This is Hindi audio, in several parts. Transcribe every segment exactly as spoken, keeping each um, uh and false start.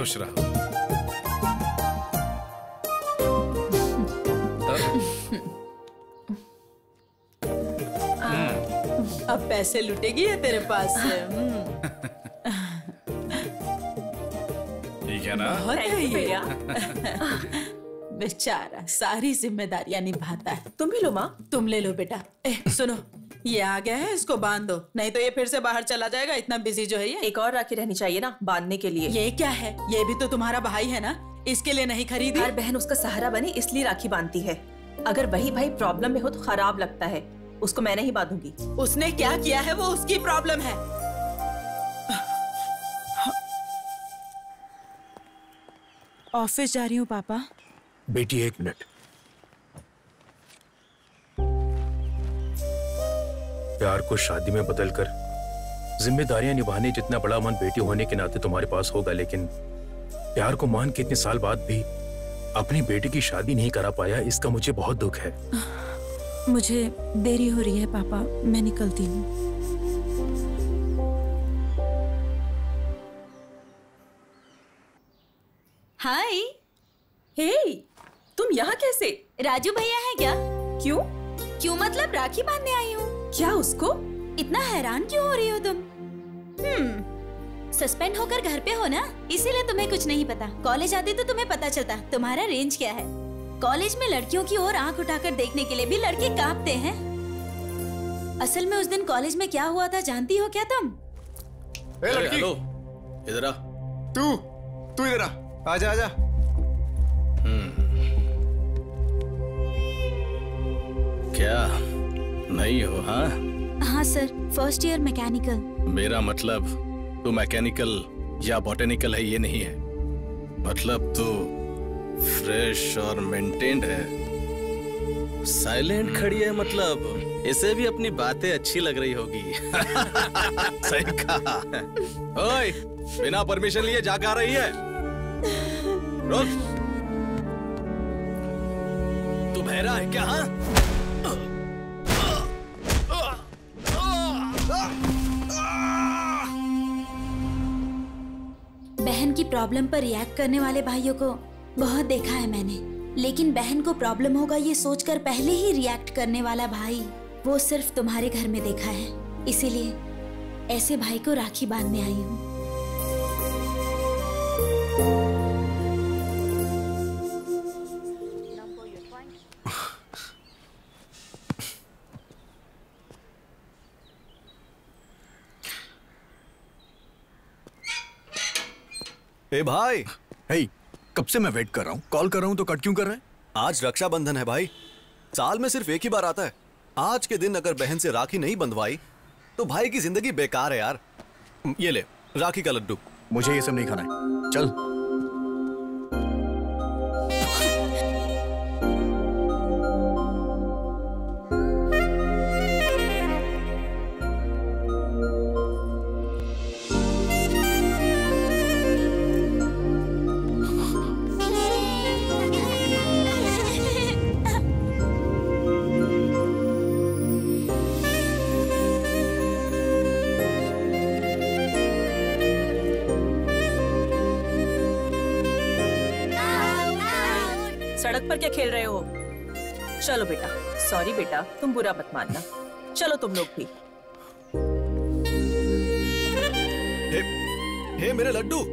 खुश रहो। अब पैसे लुटेगी है तेरे पास से। ठीक है ना? बहुत है ये। बेचारा सारी जिम्मेदारियां निभाता है। तुम भी लो माँ। तुम ले लो बेटा। ए, सुनो, ये आ गया है, इसको बांध दो, नहीं तो ये फिर से बाहर चला जाएगा। इतना बिजी जो है ये। एक और राखी रहनी चाहिए ना बांधने के लिए। ये क्या है? ये भी तो तुम्हारा भाई है ना, इसके लिए नहीं खरीदी? हर बहन उसका सहारा बने इसलिए राखी बांधती है। अगर वही भाई प्रॉब्लम में हो तो खराब लगता है। उसको मैं नहीं बांधूंगी। उसने क्या किया है वो उसकी प्रॉब्लम है। ऑफिस जा रही हूँ पापा। बेटी एक मिनट। प्यार को शादी में बदलकर जिम्मेदारियां निभाने जितना बड़ा मन बेटी होने के नाते तुम्हारे पास होगा, लेकिन प्यार को मान के इतने साल बाद भी अपनी बेटी की शादी नहीं करा पाया, इसका मुझे बहुत दुख है। मुझे देरी हो रही है पापा, मैं निकलती हूँ। हाय। हे, तुम यहाँ कैसे? राजू भैया है क्या? क्यों? क्यों मतलब राखी बांधने आई हूँ। क्या उसको? इतना हैरान क्यों हो रही हो तुम? हम्म, सस्पेंड होकर घर पे हो ना, इसीलिए तुम्हें कुछ नहीं पता। कॉलेज आते तो तुम्हें पता चलता तुम्हारा रेंज क्या है। कॉलेज में लड़कियों की ओर आंख उठाकर देखने के लिए भी लड़के कांपते हैं। असल में उस दिन कॉलेज में क्या हुआ था जानती हो क्या तुम? ए लड़की, हेलो, इधर आ। तू तू इधर आ, आजा आजा। क्या नहीं हो? हाँ हाँ सर, फर्स्ट ईयर मैकेनिकल। मेरा मतलब तू मैकेनिकल या बॉटेनिकल है ये नहीं है, मतलब तू फ्रेश और मेंटेन्ड है। साइलेंट खड़ी है, मतलब इसे भी अपनी बातें अच्छी लग रही होगी। सही कहा। ओए, बिना परमिशन लिए जाकर आ रही है? रुक, तू बहरा है क्या? हाँ? बहन की प्रॉब्लम पर रिएक्ट करने वाले भाइयों को बहुत देखा है मैंने, लेकिन बहन को प्रॉब्लम होगा ये सोचकर पहले ही रिएक्ट करने वाला भाई वो सिर्फ तुम्हारे घर में देखा है। इसीलिए ऐसे भाई को राखी बांधने आई हूँ। ए भाई, हे, कब से मैं वेट कर रहा हूँ, कॉल कर रहा हूँ तो कट क्यों कर रहे हैं? आज रक्षाबंधन है भाई, साल में सिर्फ एक ही बार आता है। आज के दिन अगर बहन से राखी नहीं बंधवाई तो भाई की जिंदगी बेकार है यार। ये ले राखी का लड्डू। मुझे ये सब नहीं खाना है, चल। सड़क पर क्या खेल रहे हो? चलो बेटा। सॉरी बेटा, तुम बुरा मत मानना। चलो तुम लोग भी। हे, हे मेरे लड्डू।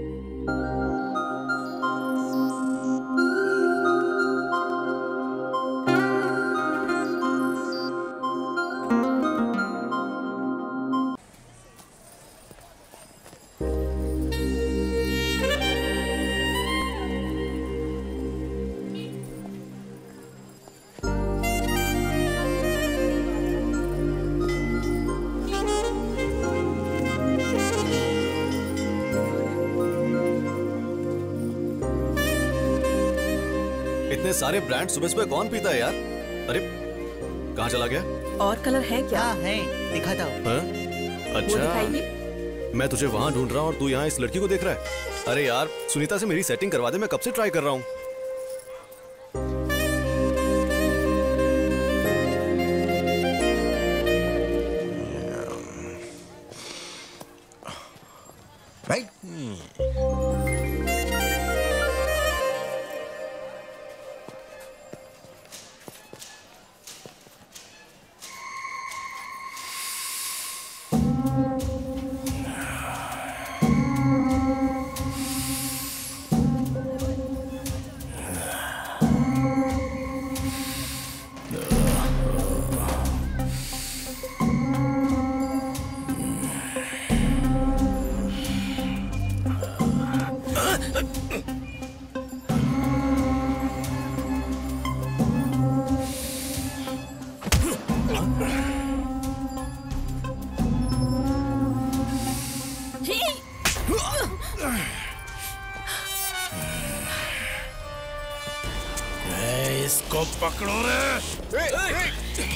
इतने सारे ब्रांड सुबह सुबह कौन पीता है यार? अरे कहाँ चला गया? और कलर है क्या? हाँ है, दिखाता हूँ। हाँ? वो अच्छा, दिखाइए। मैं तुझे वहां ढूंढ रहा हूँ और तू यहाँ इस लड़की को देख रहा है। अरे यार सुनीता से मेरी सेटिंग करवा दे, मैं कब से ट्राई कर रहा हूँ। राइट। इसको पकड़ो रे। ए, ए,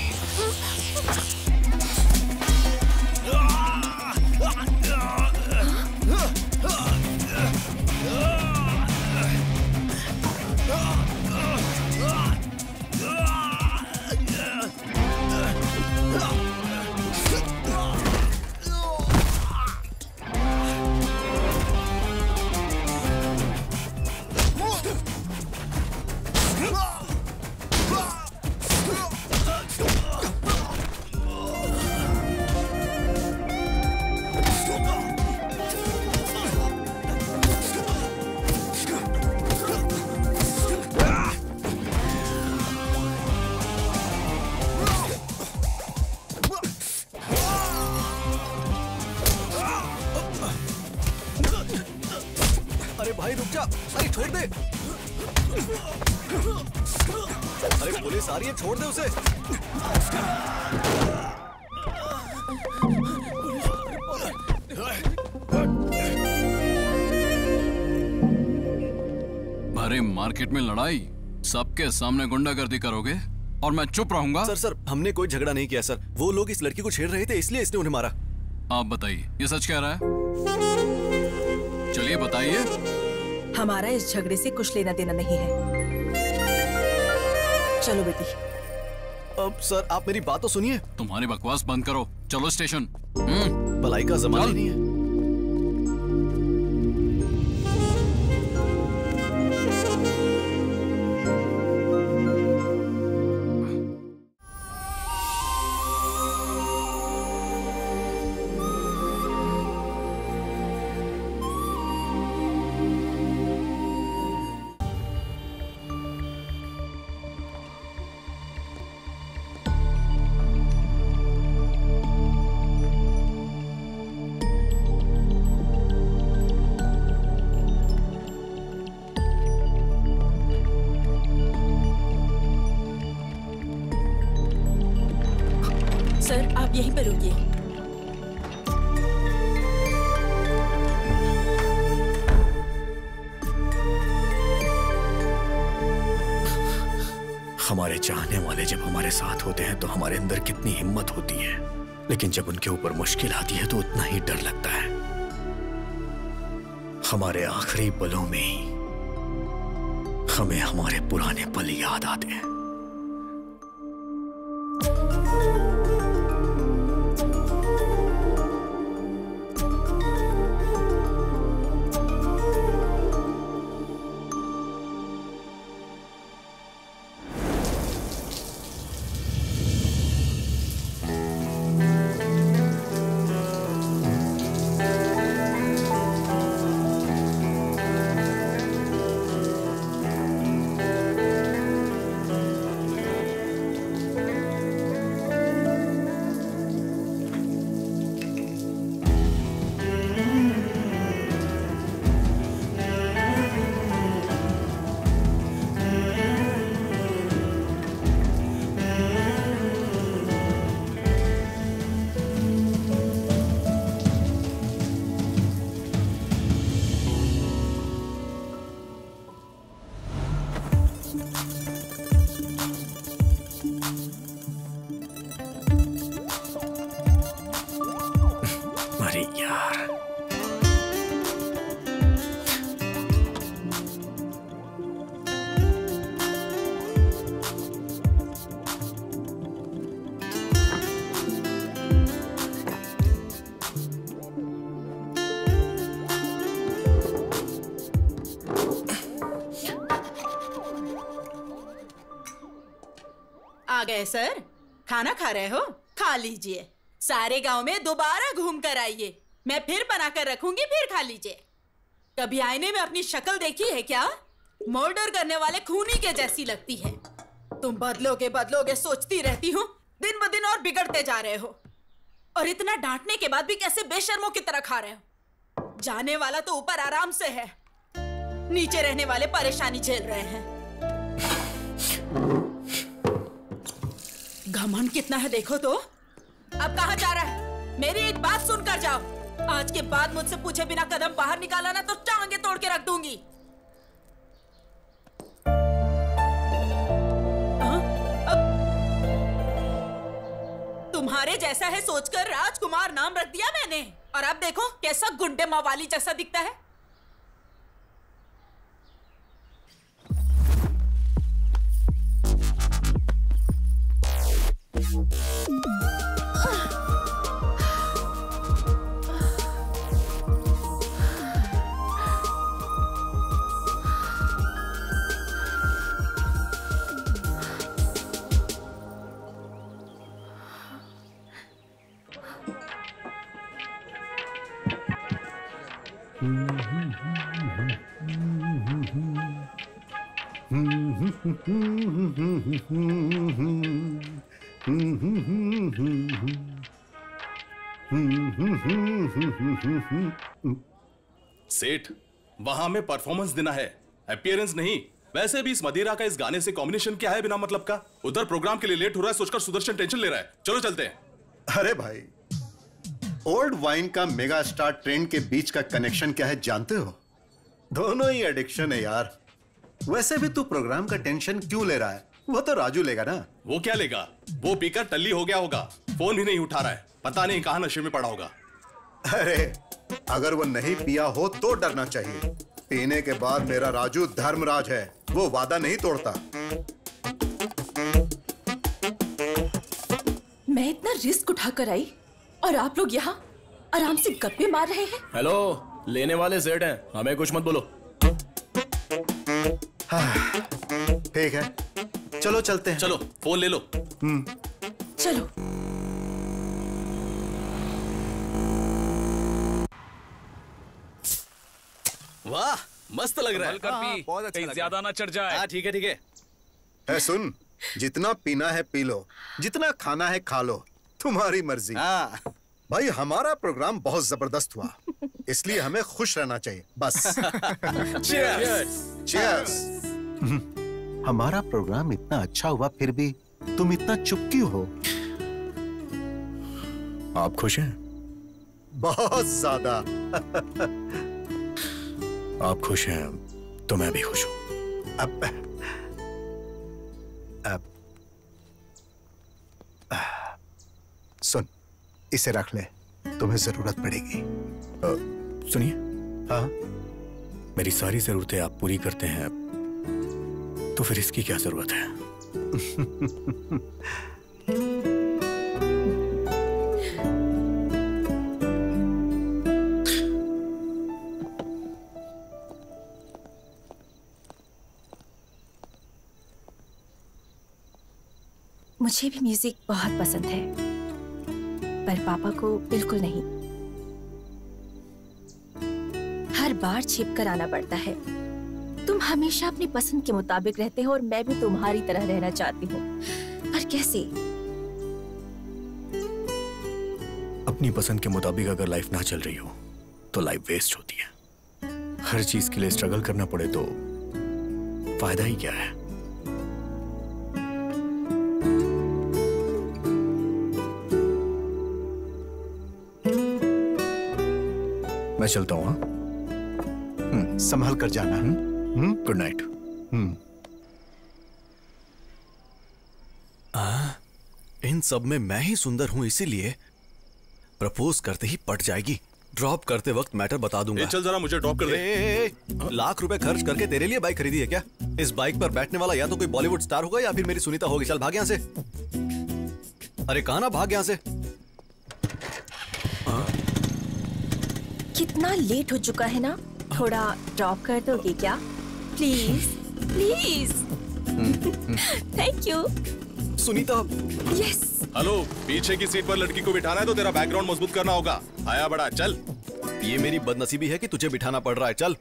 अरे भाई रुक जा, अरे छोड़ दे। अरे पुलिस आ रही है, छोड़ दे उसे। अरे मार्केट में लड़ाई, सबके सामने गुंडागर्दी करोगे और मैं चुप रहूंगा? सर सर हमने कोई झगड़ा नहीं किया सर, वो लोग इस लड़की को छेड़ रहे थे इसलिए इसने उन्हें मारा। आप बताइए, ये सच कह रहा है? चलिए बताइए। हमारा इस झगड़े से कुछ लेना देना नहीं है। चलो बेटी। अब सर आप मेरी बात तो सुनिए। तुम्हारी बकवास बंद करो, चलो स्टेशन। भलाई का जमाना नहीं है। सर आप यहीं पर रुकिए। हमारे चाहने वाले जब हमारे साथ होते हैं तो हमारे अंदर कितनी हिम्मत होती है, लेकिन जब उनके ऊपर मुश्किल आती है तो उतना ही डर लगता है। हमारे आखिरी पलों में ही हमें हमारे पुराने पल याद आते हैं। अरे यार, आ गए सर, खाना खा रहे हो? खा लीजिए। सारे गांव में दोबारा घूम कर आइए, मैं फिर बनाकर रखूंगी, फिर खा लीजिए। कभी आईने में अपनी शक्ल देखी है क्या? मर्डर करने वाले खूनी के जैसी लगती है। तुम बदलोगे बदलोगे सोचती रहती हूँ, दिन ब दिन और बिगड़ते जा रहे हो। और इतना डांटने के बाद भी कैसे बेशर्मों की तरह खा रहे हो? जाने वाला तो ऊपर आराम से है, नीचे रहने वाले परेशानी झेल रहे हैं। घमंड कितना है देखो तो। अब कहाँ जा रहा है? मेरी एक बात सुनकर जाओ। आज के बाद मुझसे पूछे बिना कदम बाहर निकाला ना तो टांगे तोड़ के रख दूंगी। तुम्हारे जैसा है सोचकर राजकुमार नाम रख दिया मैंने, और अब देखो कैसा गुंडे मवाली जैसा दिखता है। सेठ, वहां में परफॉर्मेंस देना है, अपीयरेंस नहीं। वैसे भी इस मदिरा का इस गाने से कॉम्बिनेशन क्या है बिना मतलब का? उधर प्रोग्राम के लिए लेट हो रहा है सोचकर सुदर्शन टेंशन ले रहा है। चलो चलते हैं। अरे भाई, ओल्ड वाइन का मेगा स्टार ट्रेंड के बीच का कनेक्शन क्या है जानते हो? दोनों ही एडिक्शन है यार। वैसे भी तू प्रोग्राम का टेंशन क्यों ले रहा है? वो तो राजू लेगा ना। वो क्या लेगा? वो पीकर टल्ली हो गया होगा, फोन भी नहीं उठा रहा है, पता नहीं कहां नशे में पड़ा होगा। अरे अगर वो नहीं पिया हो तो डरना चाहिए। पीने के बाद मेरा राजू धर्मराज है, वो वादा नहीं तोड़ता। मैं इतना रिस्क उठाकर आई और आप लोग यहाँ आराम से गप्पे मार रहे हैं। हेलो, लेने वाले सेठ हैं, हमें कुछ मत बोलो। ठीक है, चलो चलते हैं। चलो फोन ले लो। हम्म, चलो। वाह, मस्त लग रहा है। कर पी, बहुत अच्छा लगा। ज्यादा ना चढ़ जाए। हाँ ठीक है ठीक है। है सुन, जितना पीना है पी लो, जितना खाना है खा लो, तुम्हारी मर्जी। हाँ। भाई हमारा प्रोग्राम बहुत जबरदस्त हुआ, इसलिए हमें खुश रहना चाहिए बस। Cheers! Cheers! हमारा प्रोग्राम इतना अच्छा हुआ फिर भी तुम इतना चुप क्यों हो? आप खुश हैं? बहुत ज्यादा। आप खुश हैं तो मैं भी खुश हूं। अब, अब, सुन, इसे रख ले, तुम्हें जरूरत पड़ेगी। सुनिए, हाँ, मेरी सारी जरूरतें आप पूरी करते हैं, तो फिर इसकी क्या जरूरत है? मुझे भी म्यूजिक बहुत पसंद है, पर पापा को बिल्कुल नहीं। हर बार छिप कर आना पड़ता है। तुम हमेशा अपनी पसंद के मुताबिक रहते हो और मैं भी तुम्हारी तरह रहना चाहती हूँ, पर कैसे? अपनी पसंद के मुताबिक अगर लाइफ ना चल रही हो तो लाइफ वेस्ट होती है। हर चीज के लिए स्ट्रगल करना पड़े तो फायदा ही क्या है? मैं चलता हूँ। हाँ, संभल कर जाना। Good night. इन सब में मैं ही सुंदर हूं, इसीलिए प्रपोज करते ही पट जाएगी। ड्रॉप करते वक्त मैटर बता दूंगा। ए, चल जरा मुझे ड्रॉप कर दे। ए, ए, ए, लाख रुपए खर्च करके तेरे लिए बाइक खरीदी है क्या? इस बाइक पर बैठने वाला या तो कोई बॉलीवुड स्टार होगा या फिर मेरी सुनीता होगी। चल भाग यहाँ से। अरे कहाँ ना, भाग यहाँ से। कितना लेट हो चुका है ना, थोड़ा ड्रॉप कर दोगे क्या? Please please. Thank you. Sunita. Yes. Hello, पीछे की सीट पर लड़की को बिठाना है तो तेरा बैकग्राउंड मजबूत करना होगा। आया बड़ा, चल। ये मेरी बदनसीबी है कि तुझे बिठाना पड़ रहा है। चल।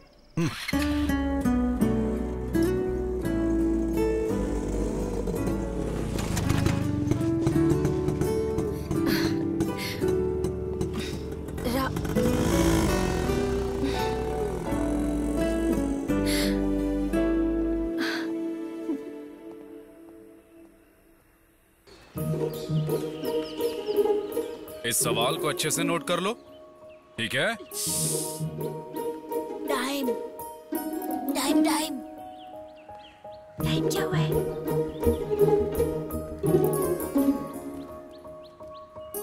इस सवाल को अच्छे से नोट कर लो, ठीक है? टाइम टाइम टाइम टाइम क्या हुआ है?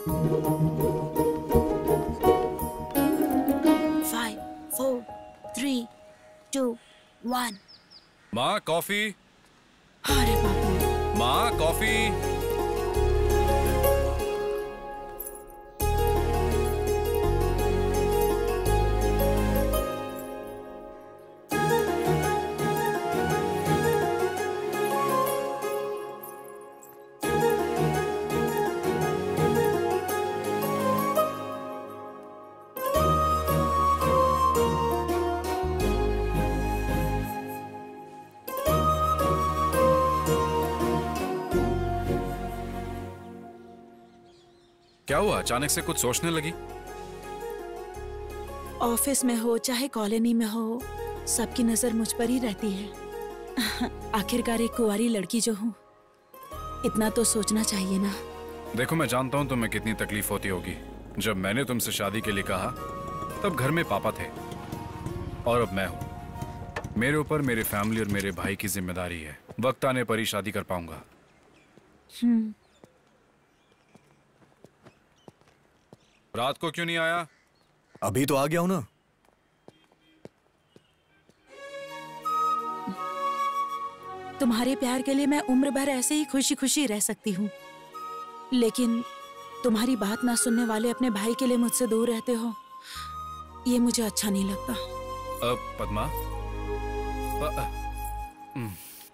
Five four three two one. माँ कॉफी। अरे बाबू। माँ कॉफी। क्या हुआ, अचानक से कुछ सोचने लगी? ऑफिस में हो चाहे कॉलोनी में हो, सबकी नजर मुझ पर ही रहती है। आखिरकार एक कुंवारी लड़की जो हूँ, इतना तो सोचना चाहिए ना। देखो, मैं जानता हूँ तुम्हें कितनी तकलीफ होती होगी। जब मैंने तुमसे शादी के लिए कहा तब घर में पापा थे और अब मैं हूँ। मेरे ऊपर मेरे फैमिली और मेरे भाई की जिम्मेदारी है। वक्त आने पर ही शादी कर पाऊंगा। हम्म। रात को क्यों नहीं आया? अभी तो आ गया हूं ना। तुम्हारे प्यार के लिए मैं उम्र भर ऐसे ही खुशी खुशी रह सकती हूँ, लेकिन तुम्हारी बात ना सुनने वाले अपने भाई के लिए मुझसे दूर रहते हो, ये मुझे अच्छा नहीं लगता। अब पद्मा, अ, अ, हम्म।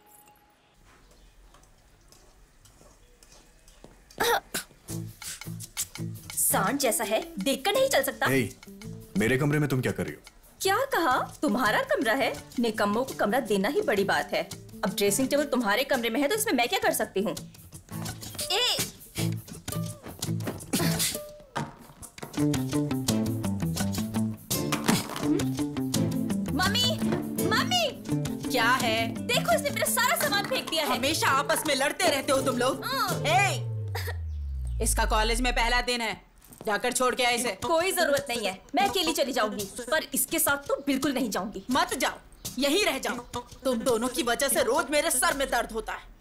सांड जैसा है, देखकर नहीं चल सकता। hey, मेरे कमरे में तुम क्या कर रही हो? क्या कहा? तुम्हारा कमरा है? निकम्मों को कमरा देना ही बड़ी बात है। अब ड्रेसिंग टेबल तुम्हारे कमरे में है तो इसमें मैं क्या कर सकती हूँ? ए! Mummy, mummy! क्या है? देखो, इसने मेरा सारा सामान फेंक दिया है। हमेशा आपस में लड़ते रहते हो तुम लोग। ए! इसका कॉलेज में पहला दिन है, जाकर छोड़ के आए इसे। कोई जरूरत नहीं है, मैं अकेली चली जाऊंगी, पर इसके साथ तो बिल्कुल नहीं जाऊंगी। मत जाओ, यहीं रह जाओ। तुम दोनों की वजह से रोज मेरे सर में दर्द होता है।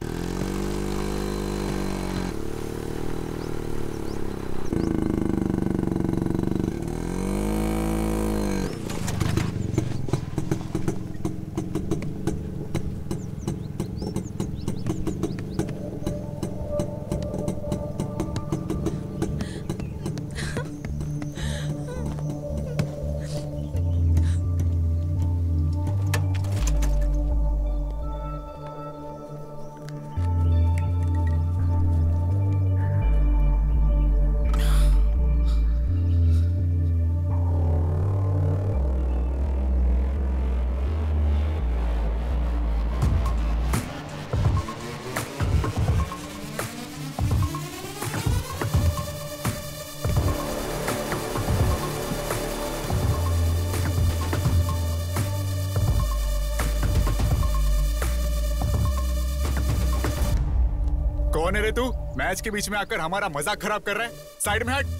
कौन है रे तू? मैच के बीच में आकर हमारा मजाक खराब कर रहा है। साइड में हट।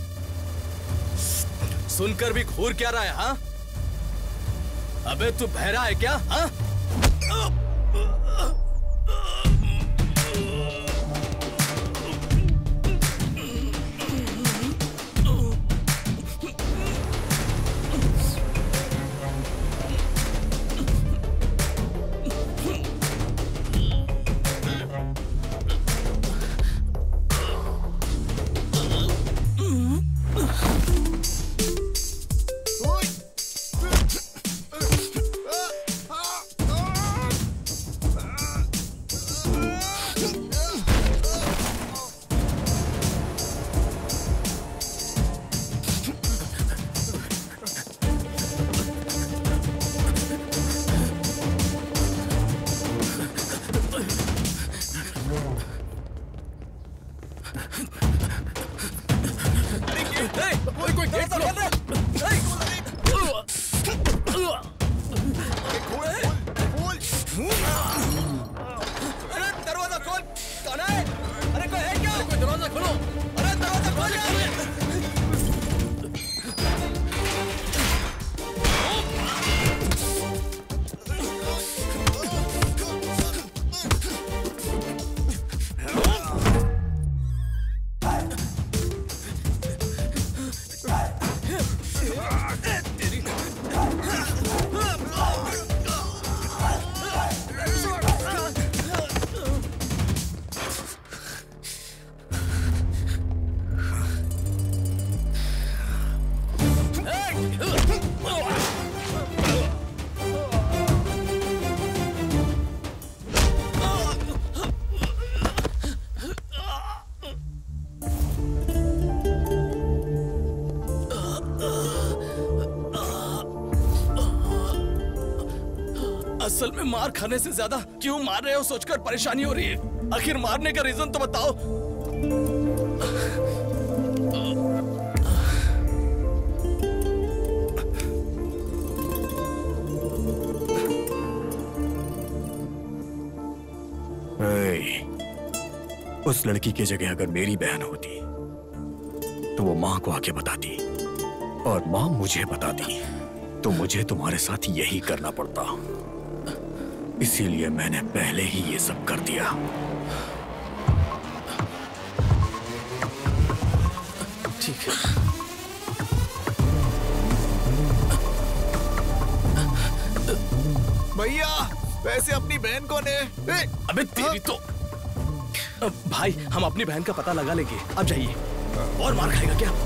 सुनकर भी घूर क्या रहा है? हाँ, अबे तू बहरा है क्या? हाँ? असल में मार खाने से ज्यादा क्यों मार रहे हो सोचकर परेशानी हो रही है। आखिर मारने का रीजन तो बताओ। ए, उस लड़की की जगह अगर मेरी बहन होती तो वो माँ को आके बताती, और माँ मुझे बताती तो मुझे तुम्हारे साथ यही करना पड़ता। इसीलिए मैंने पहले ही ये सब कर दिया। ठीक है। भैया वैसे अपनी बहन कौन है? ए, अबे तेरी तो। अब भाई हम अपनी बहन का पता लगा लेंगे, अब जाइए। और मार खाएगा क्या?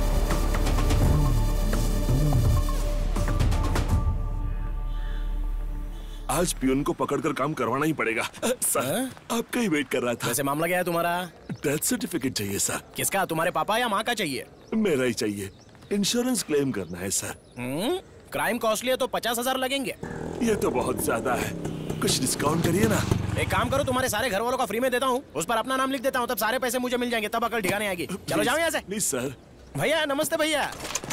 आज पियून को पकड़कर काम करवाना ही पड़ेगा। सर आपका ही वेट कर रहा था। वैसे मामला क्या है तुम्हारा? डेथ सर्टिफिकेट चाहिए सर। किसका, तुम्हारे पापा या माँ का चाहिए? मेरा ही चाहिए। इंश्योरेंस क्लेम करना है सर। हम्म, क्राइम कॉस्टली है तो पचास हजार लगेंगे। ये तो बहुत ज्यादा है, कुछ डिस्काउंट करिए ना। एक काम करो, तुम्हारे सारे घर वालों का फ्री में देता हूँ, उस पर अपना नाम लिख देता हूँ, तब सारे पैसे मुझे मिल जाएंगे, तब अकल ठिकाने आएगी। चलो जाओ यहाँ से। Please sir. भैया नमस्ते भैया।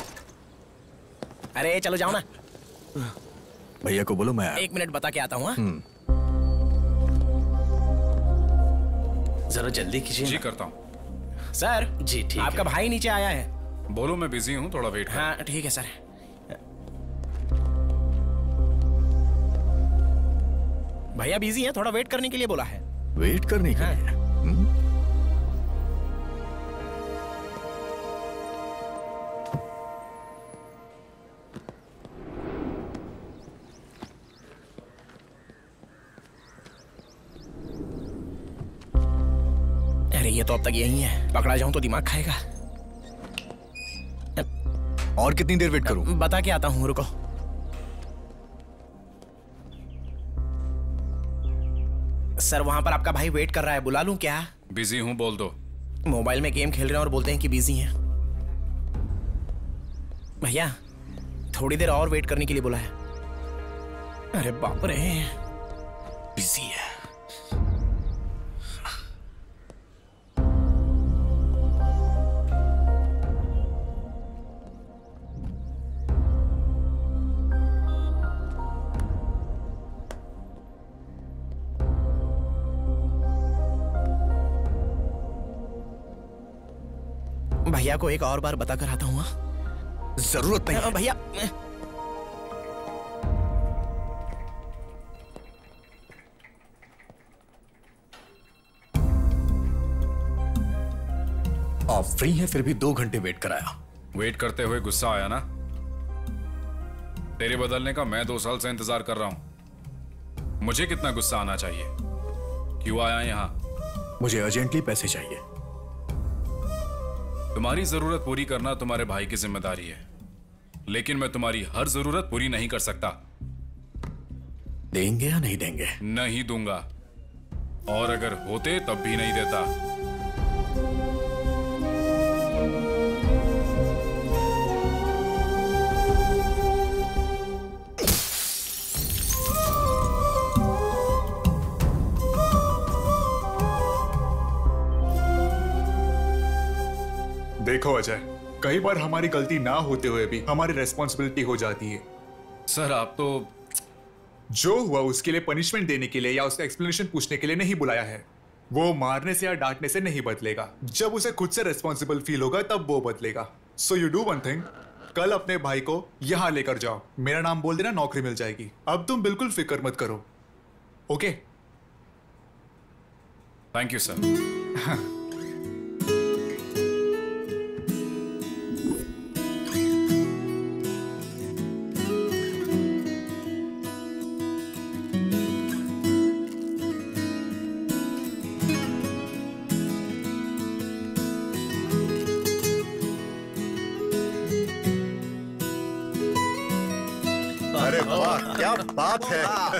अरे चलो जाओ ना। भैया को बोलो मैं एक मिनट बता के आता हूँ। जरा जल्दी कीजिए। जी करता हूँ सर। जी ठीक। आपका भाई नीचे आया है। बोलो मैं बिजी हूँ, थोड़ा वेट। हाँ ठीक है सर। भैया बिजी हैं, थोड़ा वेट करने के लिए बोला है। वेट करने के लिए? अरे ये तो अब तक यही है, पकड़ा जाऊं तो दिमाग खाएगा। और कितनी देर वेट करूं? बता के आता हूं, रुको। सर वहां पर आपका भाई वेट कर रहा है, बुला लूं क्या? बिजी हूँ, बोल दो। मोबाइल में गेम खेल रहे हैं और बोलते हैं कि बिजी हैं। भैया थोड़ी देर और वेट करने के लिए बोला है। अरे बाप रे, बिजी है। भैया को एक और बार बता कर आता हूँ। जरूरत नहीं। भैया आप फ्री हैं फिर भी दो घंटे वेट कराया। वेट करते हुए गुस्सा आया ना? तेरे बदलने का मैं दो साल से इंतजार कर रहा हूं। मुझे कितना गुस्सा आना चाहिए? क्यों आया यहां? मुझे अर्जेंटली पैसे चाहिए। तुम्हारी जरूरत पूरी करना तुम्हारे भाई की जिम्मेदारी है, लेकिन मैं तुम्हारी हर जरूरत पूरी नहीं कर सकता। देंगे या नहीं देंगे? नहीं दूंगा, और अगर होते तब भी नहीं देता। देखो अजय, कई बार हमारी गलती ना होते हुए भी हमारी रेस्पॉन्सिबिलिटी हो जाती है। सर आप तो जो हुआ उसके लिए पनिशमेंट देने के लिए या उसका एक्सप्लेनेशन पूछने के लिए नहीं बुलाया है। वो मारने से या डांटने से नहीं बदलेगा। जब उसे खुद से रेस्पॉन्सिबल फील होगा तब वो बदलेगा। So you do one thing, कल अपने भाई को यहां लेकर जाओ, मेरा नाम बोल देना, नौकरी मिल जाएगी। अब तुम बिल्कुल फिक्र मत करो, ओके? Thank you sir. अरे वाह, क्या बात है।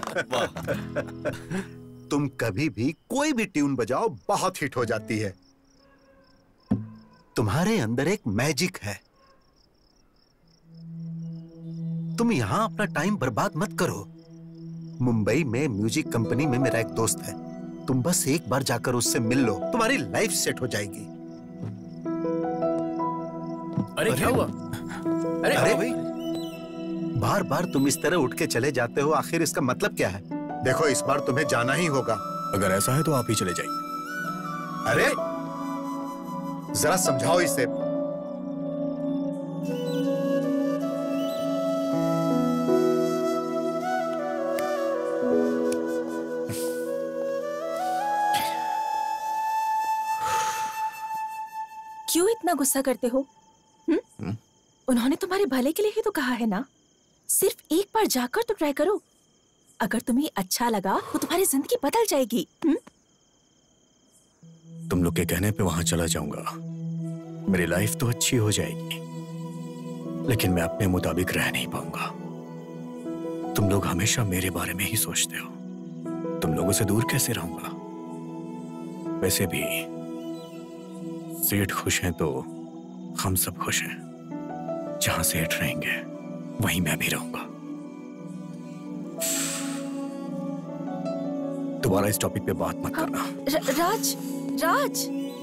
तुम कभी भी कोई भी ट्यून बजाओ बहुत हिट हो जाती है। तुम्हारे अंदर एक मैजिक है। तुम यहां अपना टाइम बर्बाद मत करो। मुंबई में म्यूजिक कंपनी में मेरा एक दोस्त है, तुम बस एक बार जाकर उससे मिल लो, तुम्हारी लाइफ सेट हो जाएगी। अरे, अरे क्या हुआ? अरे, अरे भाई, बार बार तुम इस तरह उठ के चले जाते हो, आखिर इसका मतलब क्या है? देखो, इस बार तुम्हें जाना ही होगा। अगर ऐसा है तो आप ही चले जाइए। अरे जरा समझाओ इसे। क्यों इतना गुस्सा करते हो? हुँ? उन्होंने तुम्हारे भले के लिए ही तो कहा है ना। सिर्फ एक बार जाकर तो ट्राई करो। अगर तुम्हें अच्छा लगा तो तुम्हारी जिंदगी बदल जाएगी। हुँ? तुम लोग के कहने पे वहां चला जाऊंगा, मेरी लाइफ तो अच्छी हो जाएगी, लेकिन मैं अपने मुताबिक रह नहीं पाऊंगा। तुम लोग हमेशा मेरे बारे में ही सोचते हो। तुम लोगों से दूर कैसे रहूंगा? वैसे भी सेठ खुश हैं तो हम सब खुश हैं। जहां सेठ रहेंगे वहीं मैं भी रहूंगा। दोबारा इस टॉपिक पे बात मत करना। र, राज राज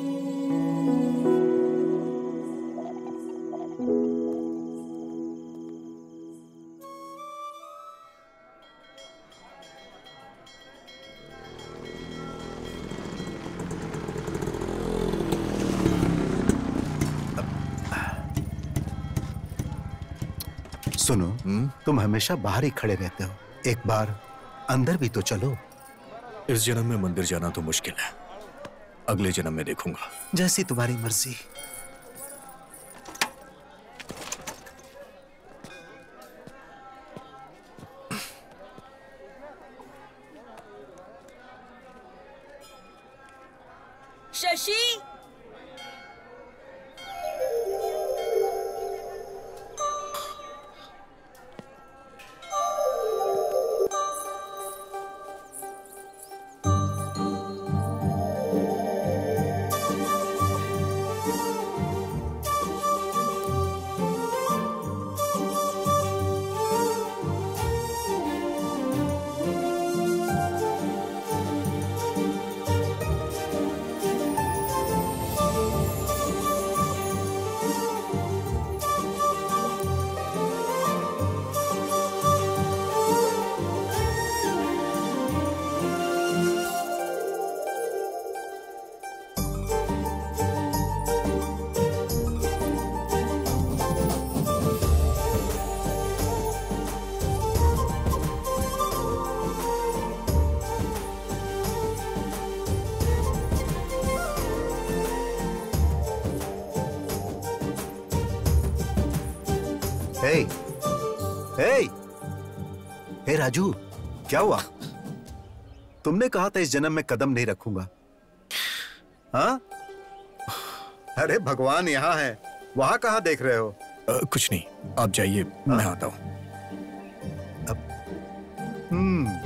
सुनो, तुम हमेशा बाहर ही खड़े रहते हो, एक बार अंदर भी तो चलो। इस जन्म में मंदिर जाना तो मुश्किल है, अगले जन्म में देखूंगा। जैसी तुम्हारी मर्जी। शशि, हे, हे, हे राजू, क्या हुआ? तुमने कहा था इस जन्म में कदम नहीं रखूंगा। हाँ? अरे भगवान यहाँ है, वहां कहाँ देख रहे हो? आ, कुछ नहीं, आप जाइए, मैं आता हूँ। हम्म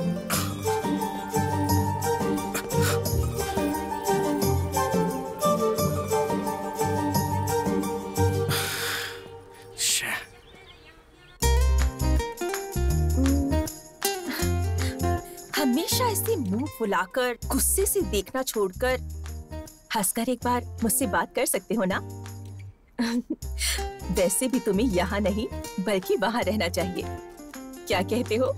हमेशा ऐसे मुंह फुलाकर गुस्से से देखना छोड़कर हंसकर एक बार मुझसे बात कर सकते हो ना? वैसे भी तुम्हें यहाँ नहीं बल्कि वहाँ रहना चाहिए। क्या कहते हो?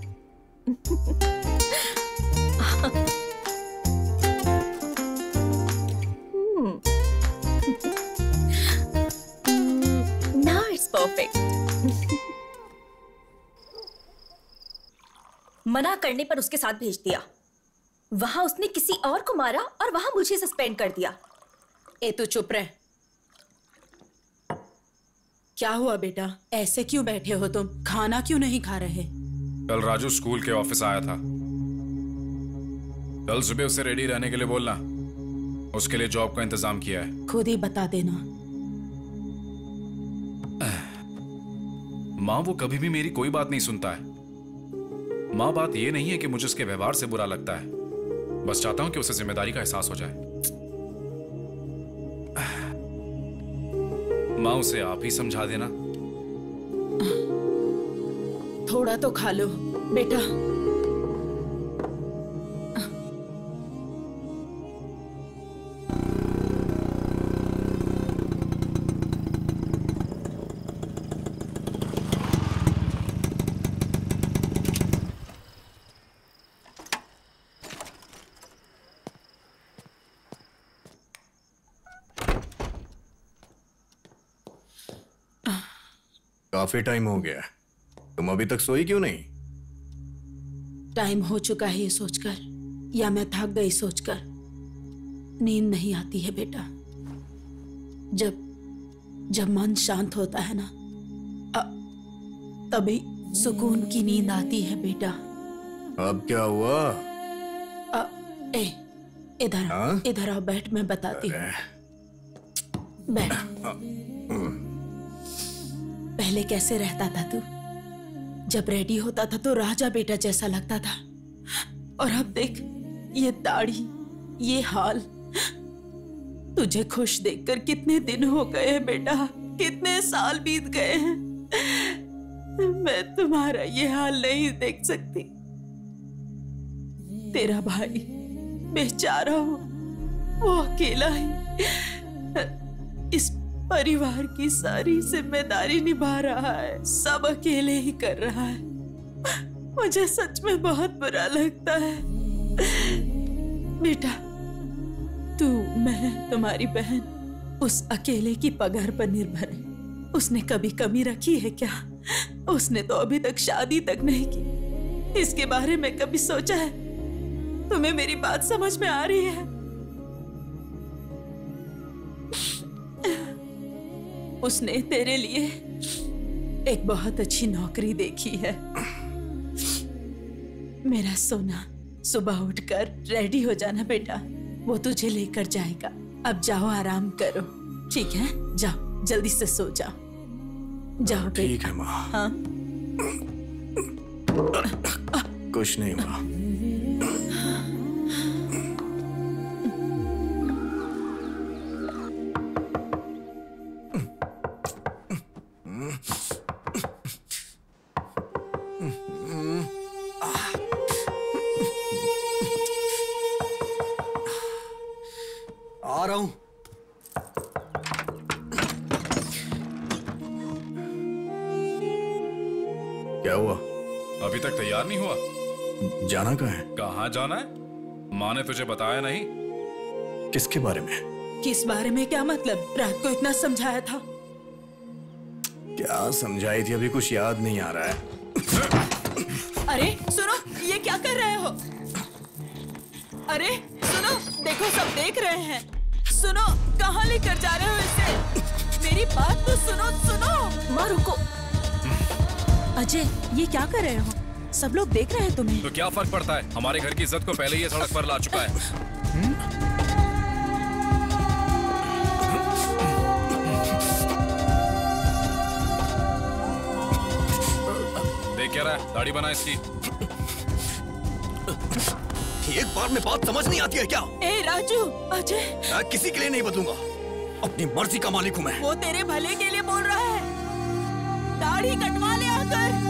Now it's perfect. मना करने पर उसके साथ भेज दिया। वहां उसने किसी और को मारा और वहां मुझे सस्पेंड कर दिया। ए तू चुप रह। क्या हुआ बेटा, ऐसे क्यों बैठे हो तुम? खाना क्यों नहीं खा रहे? कल राजू स्कूल के ऑफिस आया था। कल सुबह उसे रेडी रहने के लिए बोलना, उसके लिए जॉब का इंतजाम किया है। खुद ही बता देना। माँ वो कभी भी मेरी कोई बात नहीं सुनता है। माँ बात ये नहीं है कि मुझे उसके व्यवहार से बुरा लगता है, बस चाहता हूं कि उसे जिम्मेदारी का एहसास हो जाए। माँ उसे आप ही समझा देना। थोड़ा तो खा लो बेटा। काफी टाइम हो गया, तुम अभी तक सोई क्यों नहीं? टाइम हो चुका है ये सोचकर, या मैं थक गई सोचकर। नींद नहीं आती है बेटा। जब जब मन शांत होता है ना, अ, तभी सुकून की नींद आती है बेटा। अब क्या हुआ? अ, ए, इधर हाँ? इधर आओ, बैठ, मैं बताती हूँ। बैठ। पहले कैसे रहता था तू? जब रेडी होता था तो राजा बेटा जैसा लगता था, और अब देख ये दाढ़ी, ये हाल। तुझे खुश देखकर कितने दिन हो गए हैं बेटा, कितने साल बीत गए हैं। मैं तुम्हारा ये हाल नहीं देख सकती। तेरा भाई बेचारा हो, वो अकेला ही इस परिवार की सारी जिम्मेदारी निभा रहा है, सब अकेले ही कर रहा है। मुझे सच में बहुत बुरा लगता है बेटा। तू, मैं, तुम्हारी बहन उस अकेले की पगार पर निर्भर है। उसने कभी कमी रखी है क्या? उसने तो अभी तक शादी तक नहीं की। इसके बारे में कभी सोचा है? तुम्हें मेरी बात समझ में आ रही है? उसने तेरे लिए एक बहुत अच्छी नौकरी देखी है। मेरा सोना, सुबह उठकर रेडी हो जाना बेटा, वो तुझे लेकर जाएगा। अब जाओ, आराम करो, ठीक है? जाओ, जल्दी से सो जाओ। जाओ बेटा। ठीक है माँ। हाँ? कुछ नहीं माँ। आ रहा हूं। क्या हुआ? अभी तक तैयार नहीं हुआ? जाना कहाँ है? कहाँ जाना है? माँ ने तुझे बताया नहीं? किसके बारे में? किस बारे में? क्या मतलब? रात को इतना समझाया था। क्या समझाई थी? अभी कुछ याद नहीं आ रहा है। अरे सुनो, ये क्या कर रहे हो? अरे सुनो, देखो सब देख रहे हैं। सुनो, कहाँ लेकर जा रहे हो इसे? मेरी बात तो सुनो। सुनो, माँ रुको। अजय, ये क्या कर रहे हो? सब लोग देख रहे हैं तुम्हें। तो क्या फर्क पड़ता है? हमारे घर की इज्जत को पहले ही ये सड़क पर ला चुका है। देख क्या रहा है? दाढ़ी बना इसकी। एक बार में बात समझ नहीं आती है क्या? ए राजू, अजय, मैं किसी के लिए नहीं बदलूंगा। अपनी मर्जी का मालिक हूं मैं। वो तेरे भले के लिए बोल रहा है। दाढ़ी कटवा ले आकर।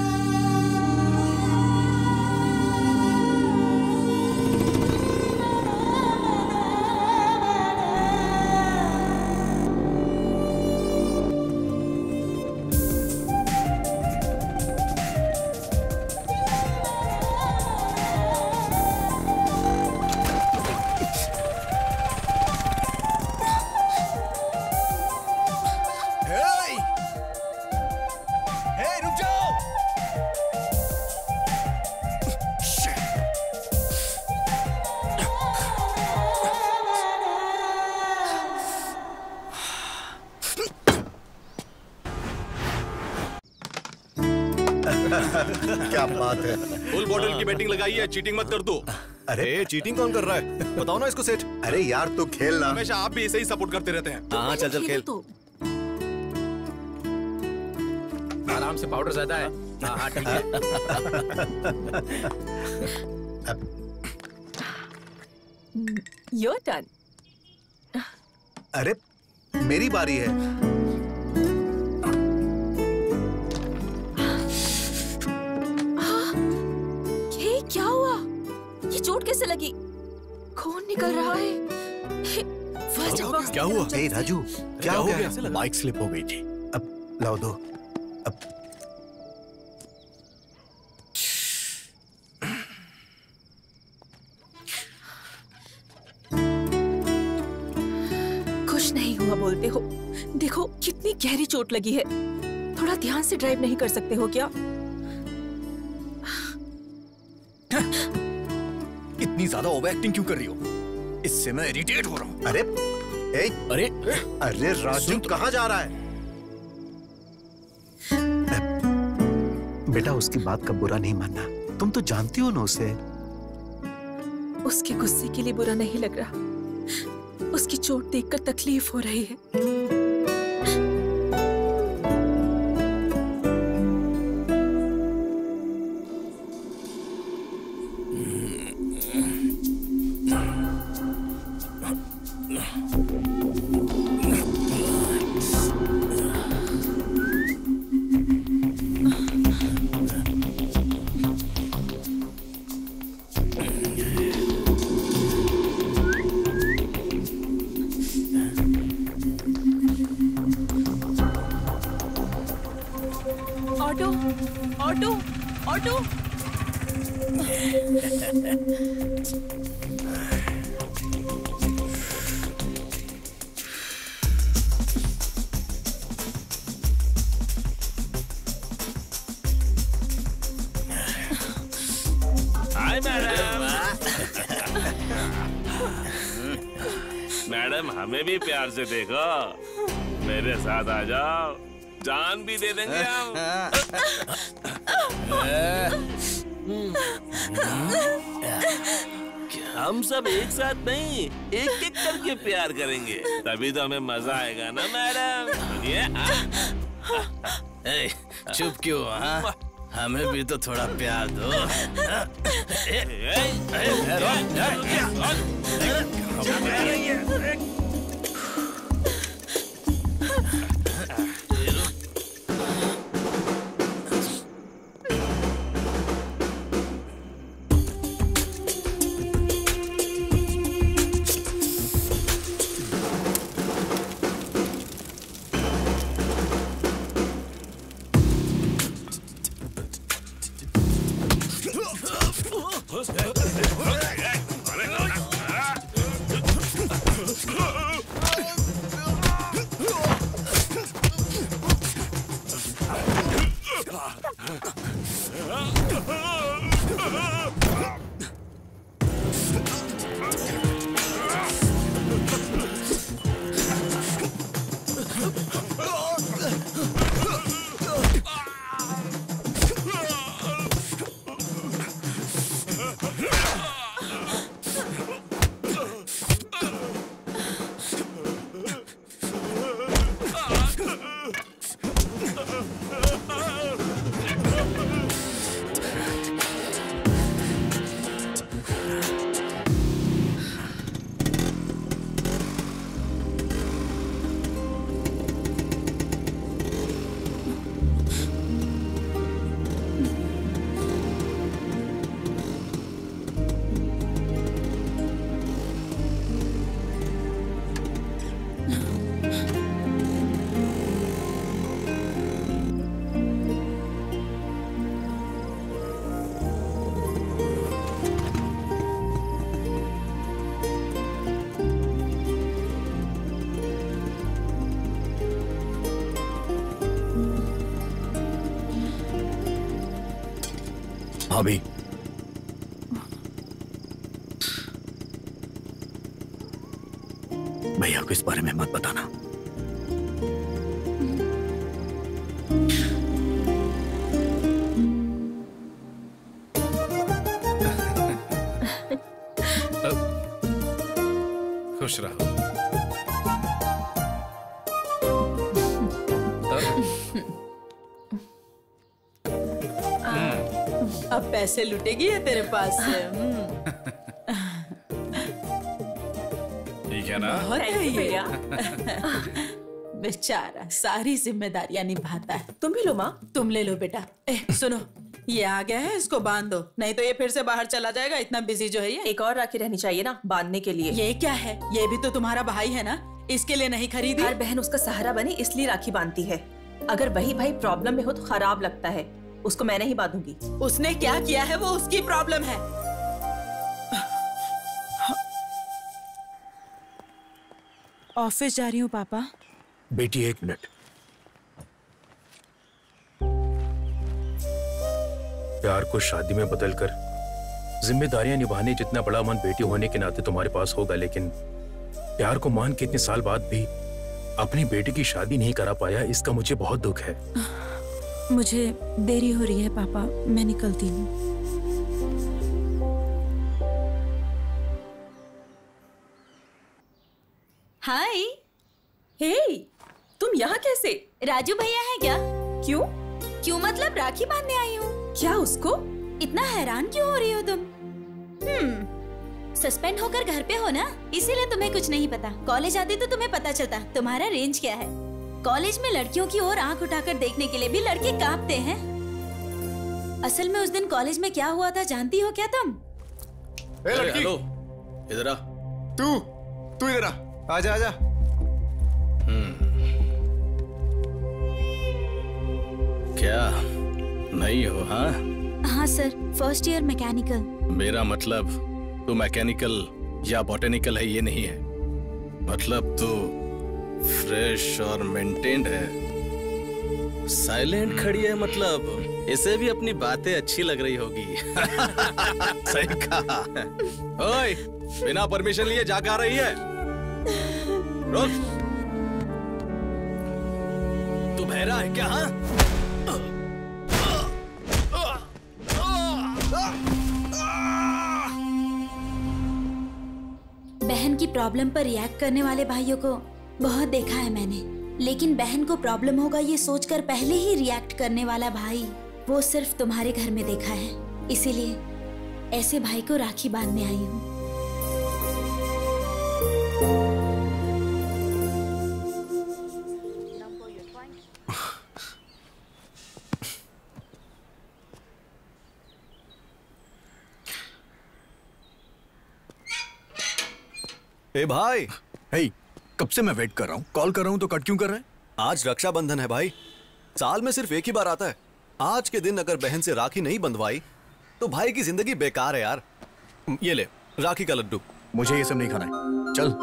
क्या बात है। फुल बॉटल की बैटिंग लगाई है, चीटिंग मत कर दो। अरे चीटिंग कौन कर रहा है? बताओ ना इसको सेठ। अरे यार तू खेलना। हमेशा आप भी ऐसे ही सपोर्ट करते रहते हैं। हाँ चल चल खेल। आराम से, पाउडर ज्यादा है। हाँ हाँ ठीक है। Your turn. अरे मेरी बारी है। ये क्या हुआ? ये चोट कैसे लगी? खून निकल रहा है। First aid box. क्या हुआ? ए राजू, क्या हो गया? बाइक स्लिप हो गई थी। अब लाओ दो। अब कुछ नहीं हुआ बोलते हो। देखो कितनी गहरी चोट लगी है। थोड़ा ध्यान से ड्राइव नहीं कर सकते हो क्या? इतनी ज्यादा ओवर एक्टिंग क्यों कर रही हो? इससे मैं इरिटेट हो रहा हूँ। अरे ए, अरे अरे राजू कहाँ जा रहा है? बेटा उसकी बात का बुरा नहीं मानना। तुम तो जानती हो ना उसे। उसके गुस्से के लिए बुरा नहीं लग रहा। उसकी चोट देखकर तकलीफ हो रही है। Auto, auto, auto. Hi madam. Madam हमें भी प्यार से देखो, मेरे साथ आ जाओ, जान भी दे देंगे हम। हम सब एक साथ नहीं, एक एक करके प्यार करेंगे, तभी तो हमें मजा आएगा ना मैडम। सुनिए। ए, चुप क्यों? हाँ, हमें भी तो थोड़ा प्यार दो। भाभी, भैया को इस बारे में मत बताना। खुश रहो। अब पैसे लुटेगी या तेरे पास से? ठीक है ना? बहुत Thank है you, ये। भैया। बेचारा सारी जिम्मेदारियां निभाता है। तुम भी लो माँ। तुम ले लो बेटा। ए, सुनो, ये आ गया है, इसको बांध दो, नहीं तो ये फिर से बाहर चला जाएगा। इतना बिजी जो है ये। एक और राखी रहनी चाहिए ना बांधने के लिए। ये क्या है? ये भी तो तुम्हारा भाई है ना, इसके लिए नहीं खरीदी? हर बहन उसका सहारा बने इसलिए राखी बांधती है। अगर वही भाई प्रॉब्लम में हो तो खराब लगता है। उसको मैं नहीं बांधूंगी। उसने क्या किया है वो उसकी प्रॉब्लम है। ऑफिस जा रही हूँ पापा। बेटी एक मिनट। प्यार को शादी में बदलकर जिम्मेदारियां निभाने जितना बड़ा मन बेटी होने के नाते तुम्हारे पास होगा, लेकिन प्यार को मान के इतने साल बाद भी अपनी बेटी की शादी नहीं करा पाया, इसका मुझे बहुत दुख है। मुझे देरी हो रही है पापा, मैं निकलती हूँ। हाय। हे, तुम यहाँ कैसे? राजू भैया है क्या? क्यों? क्यों मतलब राखी बांधने आई हूँ। क्या उसको? इतना हैरान क्यों हो रही हो तुम? हम्म, सस्पेंड होकर घर पे हो ना, इसीलिए तुम्हें कुछ नहीं पता। कॉलेज आती तो तुम्हें पता चलता तुम्हारा रेंज क्या है। कॉलेज में लड़कियों की ओर आंख उठाकर देखने के लिए भी लड़के कांपते हैं। असल में उस दिन कॉलेज में क्या हुआ था जानती हो क्या तुम? ए लड़की, हेलो, इधर आ। तू तू इधर आ, आजा आजा। क्या नहीं हो? हाँ हाँ सर, फर्स्ट ईयर मैकेनिकल। मेरा मतलब तू मैकेनिकल या बॉटेनिकल है ये नहीं है, मतलब तू फ्रेश और मेंटेन्ड है। साइलेंट खड़ी है, मतलब इसे भी अपनी बातें अच्छी लग रही होगी। सही कहा। ओए, बिना परमिशन लिए जाकर आ रही है? रुक, तू बहरा है क्या? हाँ, बहन की प्रॉब्लम पर रिएक्ट करने वाले भाइयों को बहुत देखा है मैंने, लेकिन बहन को प्रॉब्लम होगा ये सोचकर पहले ही रिएक्ट करने वाला भाई वो सिर्फ तुम्हारे घर में देखा है। इसीलिए ऐसे भाई को राखी बांधने आई हूँ। ए भाई। हे, कब से मैं वेट कर रहा हूँ, कॉल कर रहा हूँ तो कट क्यों कर रहे हैं? आज रक्षाबंधन है भाई, साल में सिर्फ एक ही बार आता है। आज के दिन अगर बहन से राखी नहीं बंधवाई तो भाई की जिंदगी बेकार है यार। ये ले राखी का लड्डू। मुझे ये सब नहीं खाना है, चल।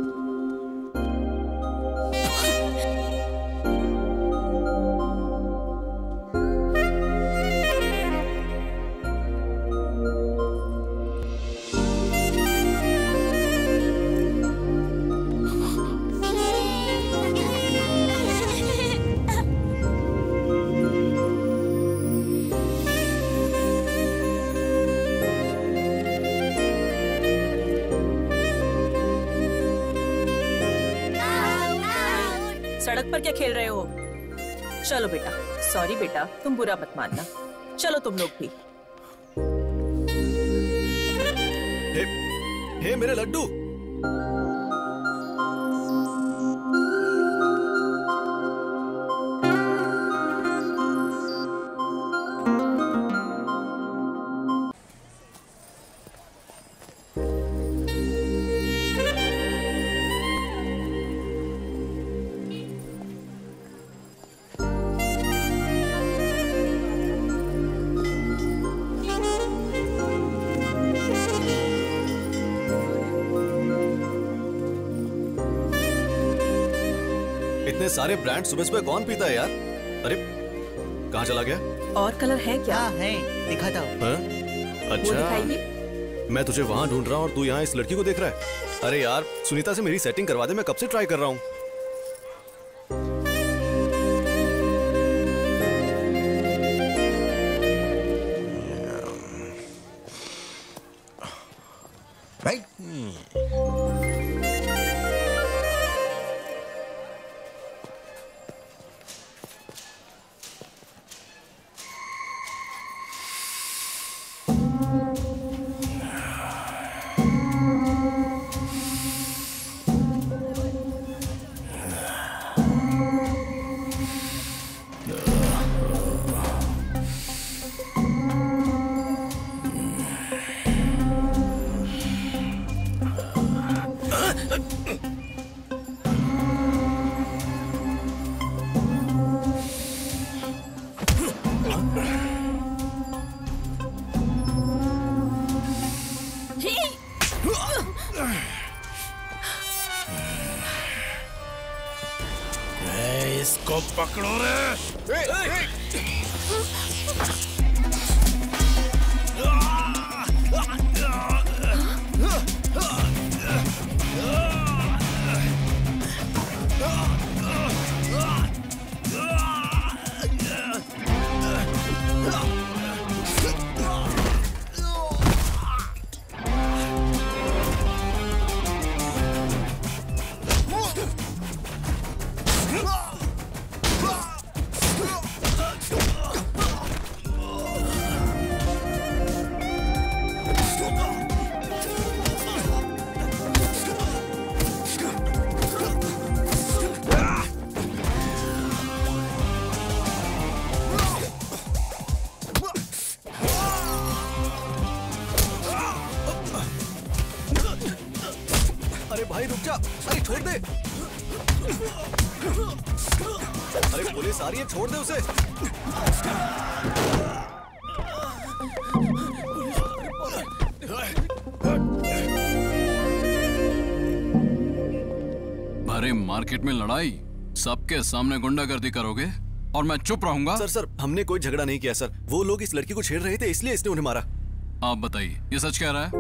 सड़क पर क्या खेल रहे हो? चलो बेटा। सॉरी बेटा, तुम बुरा मत मानना। चलो तुम लोग भी। हे, हे मेरे लड्डू। इतने सारे ब्रांड सुबह सुबह कौन पीता है यार? अरे कहाँ चला गया? और कलर है क्या? हाँ है, दिखा था। हाँ? वो अच्छा, दिखाइए। मैं तुझे वहां ढूंढ रहा हूँ और तू यहाँ इस लड़की को देख रहा है। अरे यार, सुनीता से मेरी सेटिंग करवा दे, मैं कब से ट्राई कर रहा हूँ। पकड़ो रे। ए, ए। भाई रुक जा, अरे छोड़ दे। अरे पुलिस आ रही है, छोड़ दे उसे। अरे मार्केट में लड़ाई, सबके सामने गुंडागर्दी करोगे और मैं चुप रहूंगा? सर सर हमने कोई झगड़ा नहीं किया सर, वो लोग इस लड़की को छेड़ रहे थे इसलिए इसने उन्हें मारा। आप बताइए, ये सच कह रहा है?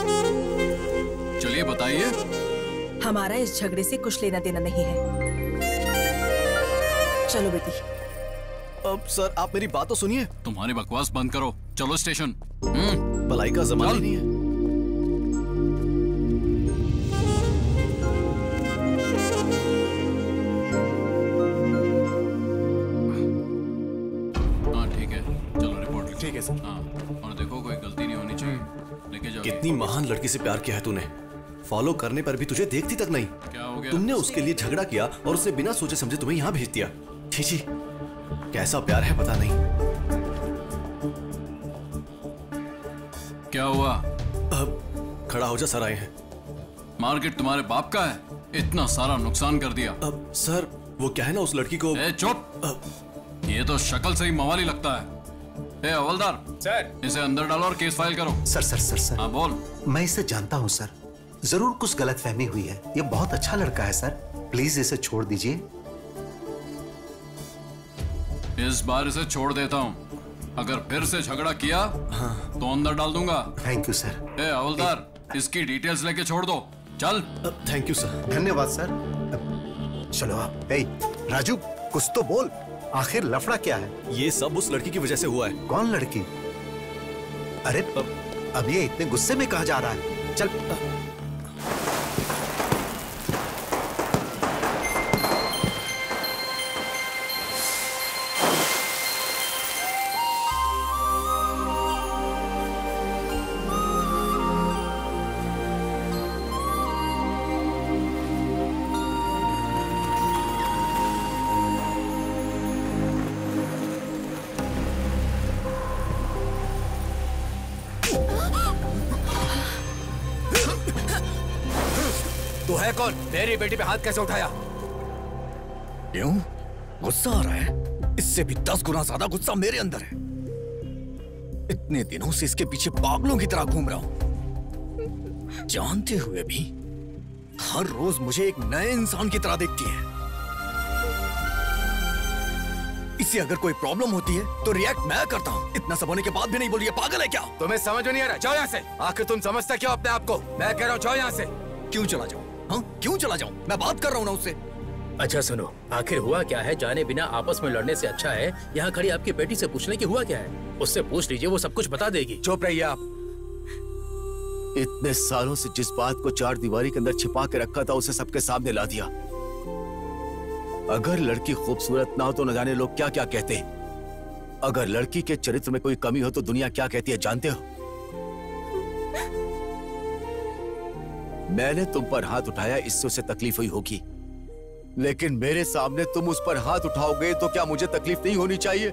चलिए बताइए। हमारा इस झगड़े से कुछ लेना देना नहीं है। चलो बेटी। अब सर आप मेरी बात तो सुनिए। तुम्हारी बकवास बंद करो, चलो स्टेशन। भलाई का जमाना नहीं है। हाँ ठीक है, चलो रिपोर्ट। ठीक है सर। हाँ, और देखो कोई गलती नहीं होनी चाहिए। लेके जाओ। कितनी महान लड़की से प्यार किया है तूने, फॉलो करने पर भी तुझे देखती तक नहीं। क्या हो गया? तुमने उसके लिए झगड़ा किया और उसने बिना सोचे समझे तुम्हें यहाँ भेज दिया। छी छी, कैसा प्यार है पता नहीं। क्या हुआ? अब खड़ा हो जा, सर आए हैं। मार्केट तुम्हारे बाप का है, इतना सारा नुकसान कर दिया। अब सर वो क्या है ना, उस लड़की को। ए चुप, ये तो शक्ल से ही मवाली लगता है। ए हवलदार सर, इसे अंदर डालो और केस फाइल करो। सर सर सर सर हाँ बोल। मैं इसे जानता हूँ सर, जरूर कुछ गलतफहमी हुई है। ये बहुत अच्छा लड़का है सर, प्लीज इसे छोड़ दीजिए। इस बार इसे छोड़ देता हूँ, अगर फिर से झगड़ा किया हाँ। तो अंदर डाल दूंगा। Thank you sir. ए हवलदार, इसकी डिटेल्स लेके छोड़ दो, चल। Thank you sir. धन्यवाद सर। चलो आप। ए राजू, कुछ तो बोल, आखिर लफड़ा क्या है? ये सब उस लड़की की वजह से हुआ है। कौन लड़की? अरे अब ये इतने गुस्से में कहा जा रहा है? चल। तो है कौन? मेरी बेटी पे हाथ कैसे उठाया? क्यों? गुस्सा आ रहा है? इससे भी दस गुना ज्यादा गुस्सा मेरे अंदर है। इतने दिनों से इसके पीछे पागलों की तरह घूम रहा हूं, जानते हुए भी हर रोज मुझे एक नए इंसान की तरह देखती है। इससे अगर कोई प्रॉब्लम होती है तो रिएक्ट मैं करता हूँ, इतना सब होने के बाद भी नहीं बोल रही है। पागल है क्या? तुम्हें समझ नहीं आ रहा? जाओ यहाँ से। आखिर तुम समझते क्यों अपने आप को? मैं कह रहा हूँ जाओ यहाँ से। क्यों चला जाऊं? हाँ क्यों चला जाऊं? मैं बात कर रहा हूँ ना उससे। अच्छा सुनो, आखिर हुआ क्या है? जाने बिना आपस में लड़ने से अच्छा है यहाँ खड़ी आपकी बेटी से पूछने की हुआ क्या है। उससे पूछ लीजिए, वो सब कुछ बता देगी। चुप रहिए आप। इतने सालों से जिस बात को चार दीवारी के अंदर छिपा के रखा था उसे सबके सामने ला दिया। अगर लड़की खूबसूरत ना हो तो न जाने लोग क्या क्या कहते हैं। अगर लड़की के चरित्र में कोई कमी हो तो दुनिया क्या कहती है जानते हो? मैंने तुम पर हाथ उठाया, इससे उसे तकलीफ हुई होगी, लेकिन मेरे सामने तुम उस पर हाथ उठाओगे तो क्या मुझे तकलीफ नहीं होनी चाहिए?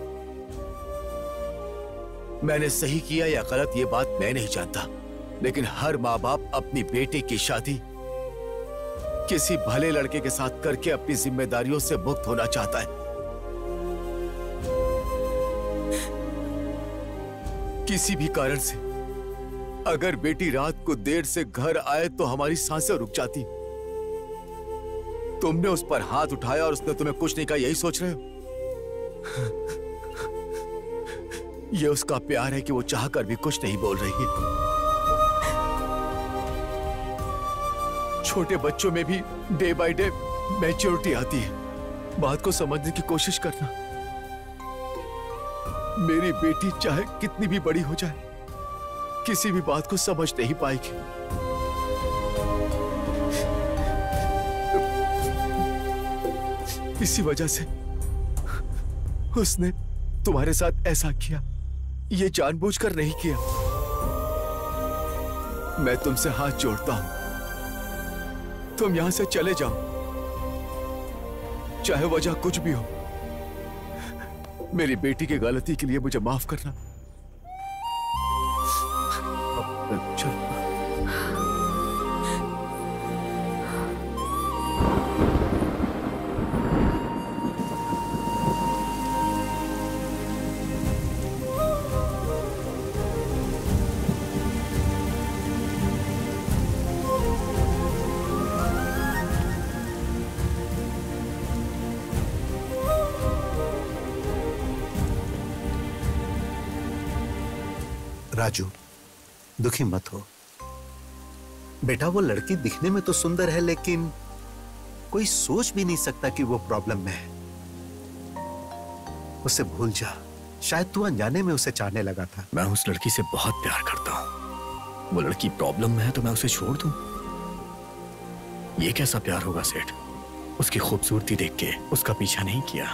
मैंने सही किया या गलत ये बात मैं नहीं जानता, लेकिन हर माँ बाप अपनी बेटी की शादी किसी भले लड़के के साथ करके अपनी जिम्मेदारियों से मुक्त होना चाहता है। किसी भी कारण से अगर बेटी रात को देर से घर आए तो हमारी सांसें रुक जाती। तुमने उस पर हाथ उठाया और उसने तुम्हें कुछ नहीं कहा, यही सोच रहे हो? ये उसका प्यार है कि वो चाहकर भी कुछ नहीं बोल रही है। छोटे बच्चों में भी डे बाय डे मैच्योरिटी आती है। बात को समझने की कोशिश करना। मेरी बेटी चाहे कितनी भी बड़ी हो जाए, किसी भी बात को समझ नहीं पाएगी। इसी वजह से उसने तुम्हारे साथ ऐसा किया। ये जानबूझकर नहीं किया। मैं तुमसे हाथ जोड़ता हूं, तुम यहां से चले जाओ, चाहे वजह कुछ भी हो। मेरी बेटी की गलती के लिए मुझे माफ करना। चलो। राजू, दुखी मत हो बेटा। वो लड़की दिखने में तो सुंदर है, लेकिन कोई सोच भी नहीं सकता कि वो प्रॉब्लम में है। उसे भूल जा। शायद तू अनजाने में उसे चाहने लगा था। मैं उस लड़की से बहुत प्यार करता हूं। वो लड़की प्रॉब्लम में है तो मैं उसे छोड़ दूं? ये कैसा प्यार होगा सेठ? उसकी खूबसूरती देख के उसका पीछा नहीं किया।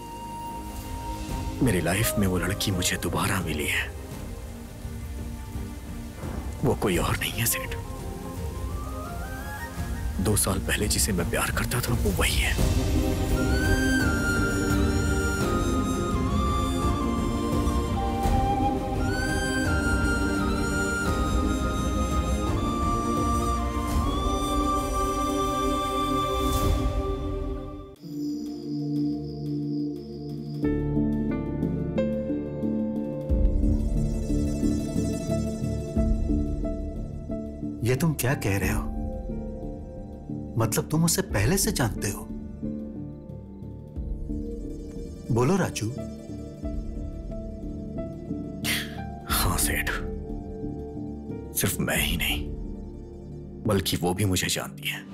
मेरी लाइफ में वो लड़की मुझे दोबारा मिली है। वो कोई और नहीं है सेठ। दो साल पहले जिसे मैं प्यार करता था वो वही है। ये तुम क्या कह रहे हो? मतलब तुम उसे पहले से जानते हो? बोलो राजू। हाँ सेठ, सिर्फ मैं ही नहीं बल्कि वो भी मुझे जानती है।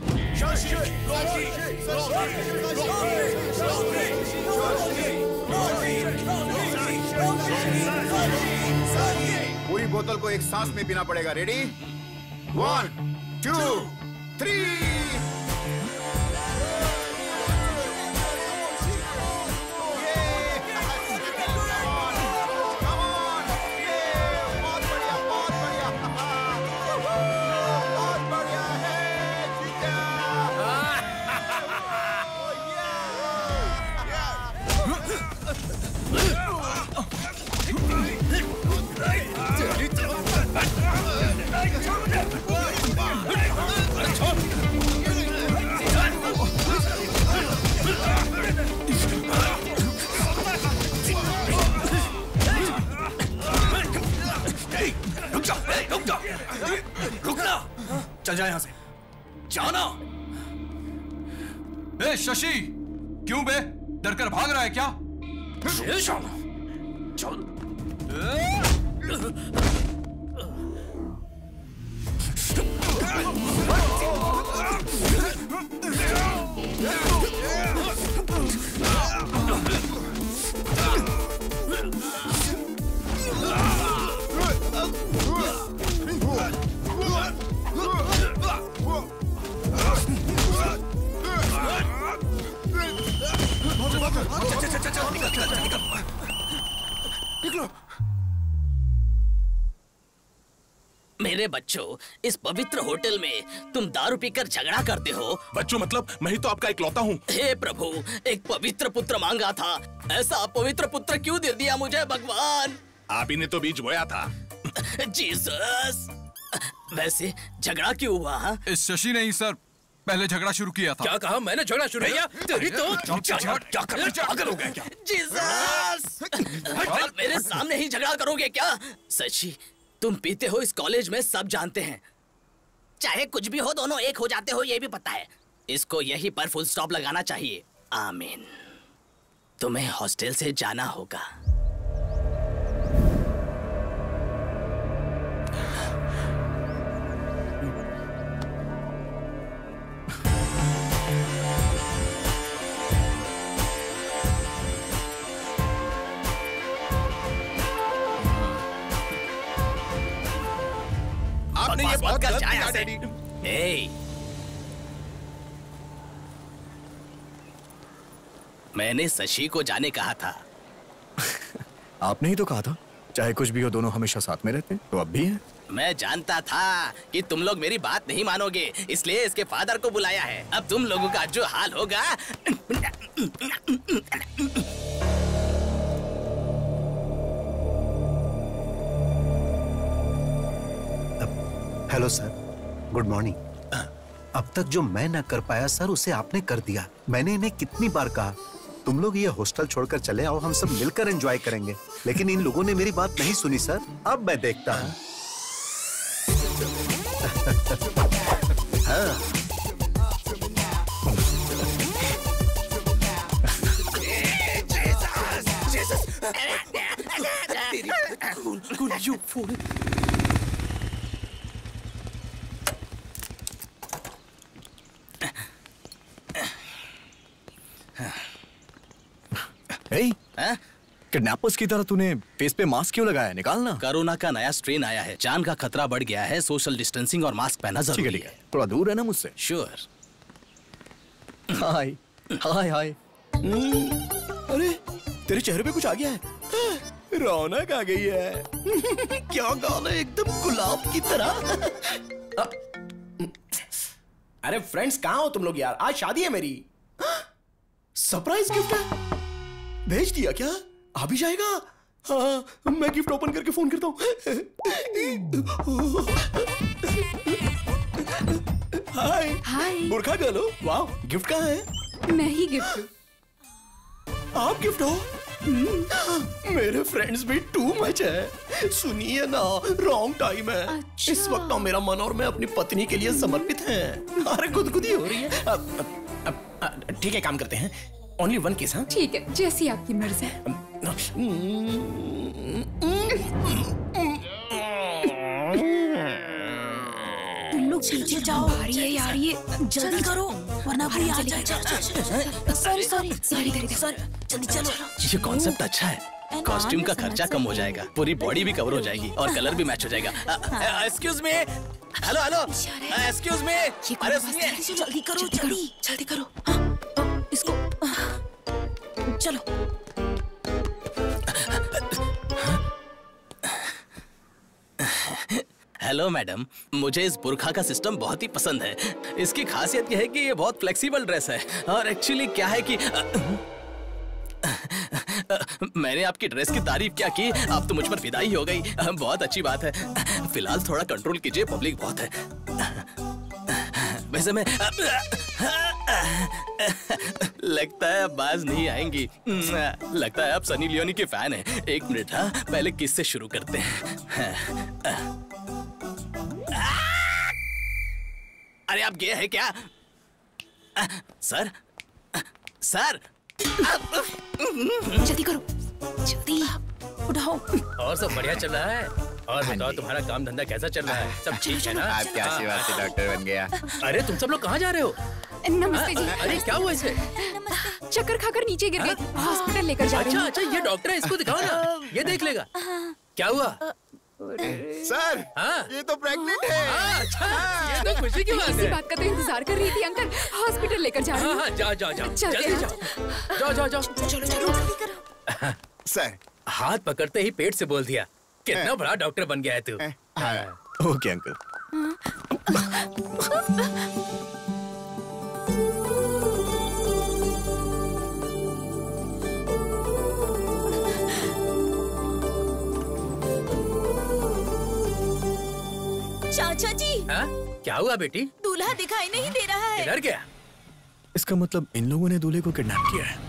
पूरी बोतल को एक सांस में पीना पड़ेगा। रेडी? One, two, three. चल जा यहां से, जाना। ए शशि, क्यों बे? डर कर भाग रहा है क्या? चल। निकलो। मेरे बच्चों, इस पवित्र होटल में तुम दारू पीकर झगड़ा करते हो। बच्चों मतलब मैं ही तो आपका इकलौता हूँ। हे प्रभु, एक पवित्र पुत्र मांगा था, ऐसा पवित्र पुत्र क्यों दे दिया मुझे भगवान? आप ही ने तो बीज बोया था। जीसस। वैसे झगड़ा क्यों हुआ? इस शशि ने ही सर पहले झगड़ा शुरू किया था। क्या कहा? मैंने झगड़ा शुरू किया? तेरी तो क्या कर पागल हो गया क्या? जीसस! मेरे सामने ही झगड़ा करोगे क्या? सच्ची, तुम पीते हो इस कॉलेज में सब जानते हैं। चाहे कुछ भी हो, दोनों एक हो जाते हो ये भी पता है। इसको यही पर फुल स्टॉप लगाना चाहिए। आमीन। तुम्हें हॉस्टल से जाना होगा। आपने ये बहुत गलत किया से। डैडी। ए, मैंने शशि को जाने कहा था। आपने ही तो कहा था चाहे कुछ भी हो दोनों हमेशा साथ में रहते हैं, तो अब भी हैं। मैं जानता था कि तुम लोग मेरी बात नहीं मानोगे, इसलिए इसके फादर को बुलाया है। अब तुम लोगों का जो हाल होगा। Hello sir, good morning. अब तक जो मैं ना कर पाया सर उसे आपने कर दिया। मैंने इन्हें कितनी बार कहा तुम लोग ये हॉस्टल छोड़कर चले आओ, हम सब मिलकर एंजॉय करेंगे, लेकिन इन लोगों ने मेरी बात नहीं सुनी सर। अब मैं देखता हूँ। हाँ। किडनैपर्स की तरह तूने फेस पे मास्क क्यों लगाया? निकालना। कोरोना का नया स्ट्रेन आया है, जान का खतरा बढ़ गया है, सोशल डिस्टेंसिंग और मास्क पहनना जरूरी है। थोड़ा दूर है ना मुझसे। श्योर। Hi hi hi. अरे तेरे चेहरे पे कुछ आ गया है, रौनक आ गई है। क्या गाल है, एकदम गुलाब की तरह। अरे फ्रेंड्स कहाँ हो तुम लोग यार? आज शादी है मेरी। सरप्राइज गिफ्ट है, भेज दिया क्या? आ भी जाएगा? हाँ, मैं गिफ्ट ओपन करके फोन करता हूँ। हाय हाय। बुरखा गर्ल हो? वाह, गिफ्ट कहाँ है? मैं ही गिफ्ट हूँ। आप गिफ्ट हो? मेरे फ्रेंड्स भी टू मच है। सुनिए ना, रॉन्ग टाइम है। अच्छा। इस वक्त ना मेरा मन और मैं अपनी पत्नी के लिए समर्पित हैं। अरे गुदगुदी हो रही है। ठीक है, काम करते हैं। Only one case. हाँ ठीक है, जैसी आपकी मर्जी। तुम लोग पीछे जाओ। भारी है यार ये, जल्दी करो वरना कोई आ जाए। सॉरी सॉरी सॉरी सॉरी, जल्दी चलो। ये कॉन्सेप्ट अच्छा है। कॉस्ट्यूम का खर्चा कम हो जाएगा, पूरी बॉडी भी कवर हो जाएगी और कलर भी मैच हो जाएगा। Excuse me, hello hello, excuse me. अरे सुनिए, जल्दी करो, जल्दी जल्दी करो। हाँ, इसको चलो। हेलो मैडम, मुझे इस बुरखा का सिस्टम बहुत ही पसंद है। इसकी खासियत यह है कि ये बहुत फ्लेक्सिबल ड्रेस है और एक्चुअली क्या है कि मैंने आपकी ड्रेस की तारीफ क्या की, आप तो मुझ पर फिदा ही हो गई। बहुत अच्छी बात है। फिलहाल थोड़ा कंट्रोल कीजिए, पब्लिक बहुत है। वैसे मैं लगता है अब बाज नहीं आएंगी। लगता है आप सनी लियोनी के फैन हैं। एक मिनट, हाँ पहले किस से शुरू करते हैं। अरे आप गे हैं क्या? सर सर जल्दी करो, जल्दी उठाओ। और सब बढ़िया चल रहा है? और बताओ तुम्हारा काम धंधा कैसा चल रहा है? सब ठीक है ना? आप क्या आशीर्वाद से डॉक्टर बन गया। अरे तुम सब लोग कहाँ जा रहे हो? नमस्ते जी। अरे क्या हुआ इसे? चक्कर खाकर नीचे गिर गए, हॉस्पिटल लेकर जा रहे हैं। अच्छा अच्छा, ये डॉक्टर है, इसको दिखाओ ना, ये देख लेगा। क्या हुआ? सर, हाँ? ये तो प्रेग्नेंट है। हाँ, अच्छा, ये तो खुशी की बात है। इसी बात का तो इंतजार कर रही थी अंकल। हॉस्पिटल लेकर जा रही हूँ। हाँ हाँ, जाओ जाओ जाओ, जल्दी जाओ, जाओ जाओ जाओ। चलो चलो जल्दी करो। सर, हाथ पकड़ते ही पेट से बोल दिया, कितना बड़ा डॉक्टर बन गया है तू। Okay uncle. चाचा जी। हाँ? क्या हुआ बेटी? दूल्हा दिखाई नहीं दे रहा है। किधर गया? इसका मतलब इन लोगों ने दूल्हे को किडनैप किया है।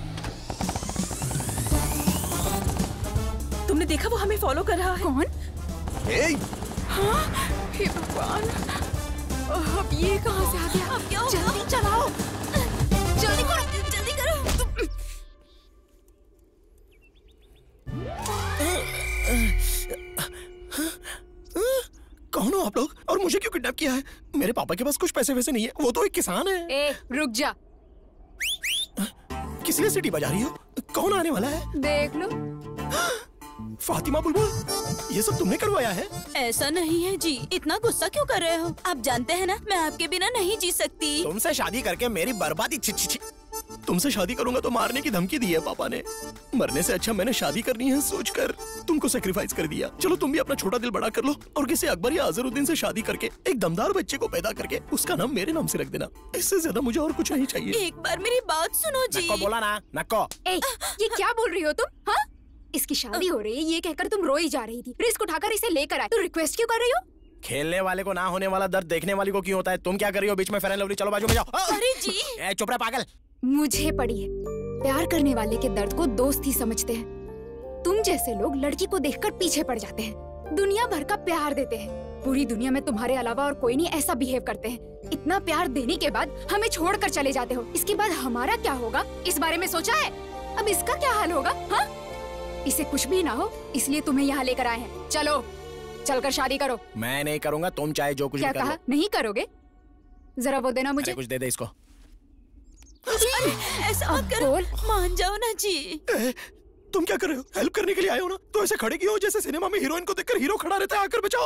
तुमने देखा वो हमें फॉलो कर रहा है? कौन? ए! हाँ, हे भगवान। अब ये कहाँ से आ गया? अब क्या होगा? जल्दी चलाओ, जल्दी करो, जल्दी करो। कौन हो आप लोग और मुझे क्यों किडनैप किया है? मेरे पापा के पास कुछ पैसे वैसे नहीं है, वो तो एक किसान है। ए, रुक जा। किस लिए सीटी बजा रही हो? कौन आने वाला है? देख लो। फातिमा बुलबुल, ये सब तुमने करवाया है? ऐसा नहीं है जी, इतना गुस्सा क्यों कर रहे हो? आप जानते हैं ना मैं आपके बिना नहीं जी सकती। तुमसे शादी करके मेरी बर्बादी छी छी छी। तुमसे शादी करूंगा तो मारने की धमकी दी है पापा ने। मरने से अच्छा मैंने शादी करनी है सोचकर तुमको सेक्रीफाइस कर दिया। चलो तुम भी अपना छोटा दिल बड़ा कर लो और किसी अकबर या अजहरुद्दीन से शादी करके एक दमदार बच्चे को पैदा करके उसका नाम मेरे नाम से रख देना। इससे ज्यादा मुझे और कुछ नहीं चाहिए। एक बार मेरी बात सुनो जी। नक्को बोला ना, नक्को। ए, ये क्या बोल रही हो तुम? हाँ, इसकी शादी हो रही है ये कहकर तुम रोई जा रही थी। रिस्क उठाकर इसे लेकर आए, तो रिक्वेस्ट क्यों कर रही हो? खेलने वाले को ना होने वाला दर्द देखने वाली को क्यों होता है? तुम क्या कर रही हो बीच में? फेयर एंड लवली, चलो बाजू में जाओ। अरे जी, ए, चुप रहे पागल। मुझे पड़ी है, प्यार करने वाले के दर्द को दोस्त ही समझते हैं। तुम जैसे लोग लड़की को देखकर पीछे पड़ जाते हैं, दुनिया भर का प्यार देते हैं। पूरी दुनिया में तुम्हारे अलावा और कोई नहीं ऐसा बिहेव करते हैं। इतना प्यार देने के बाद हमें छोड़कर चले जाते हो। इसके बाद हमारा क्या होगा इस बारे में सोचा है? अब इसका क्या हाल होगा? हाँ, इसे कुछ भी ना हो इसलिए तुम्हें यहाँ लेकर आए हैं। चलो चलकर शादी करो। मैं नहीं करूंगा, तुम चाहे जो कुछ क्या भी कर कहा? लो। नहीं करोगे? जरा वो देना मुझे। कुछ दे दे इसको। अरे ऐसा मत करो, मान जाओ ना जी। ए, तुम क्या कर रहे हो? हेल्प करने के लिए आए हो ना, तो ऐसे खड़े क्यों हो जैसे सिनेमा में हीरोइन को देखकर हीरो खड़ा रहता है आकर बचाओ।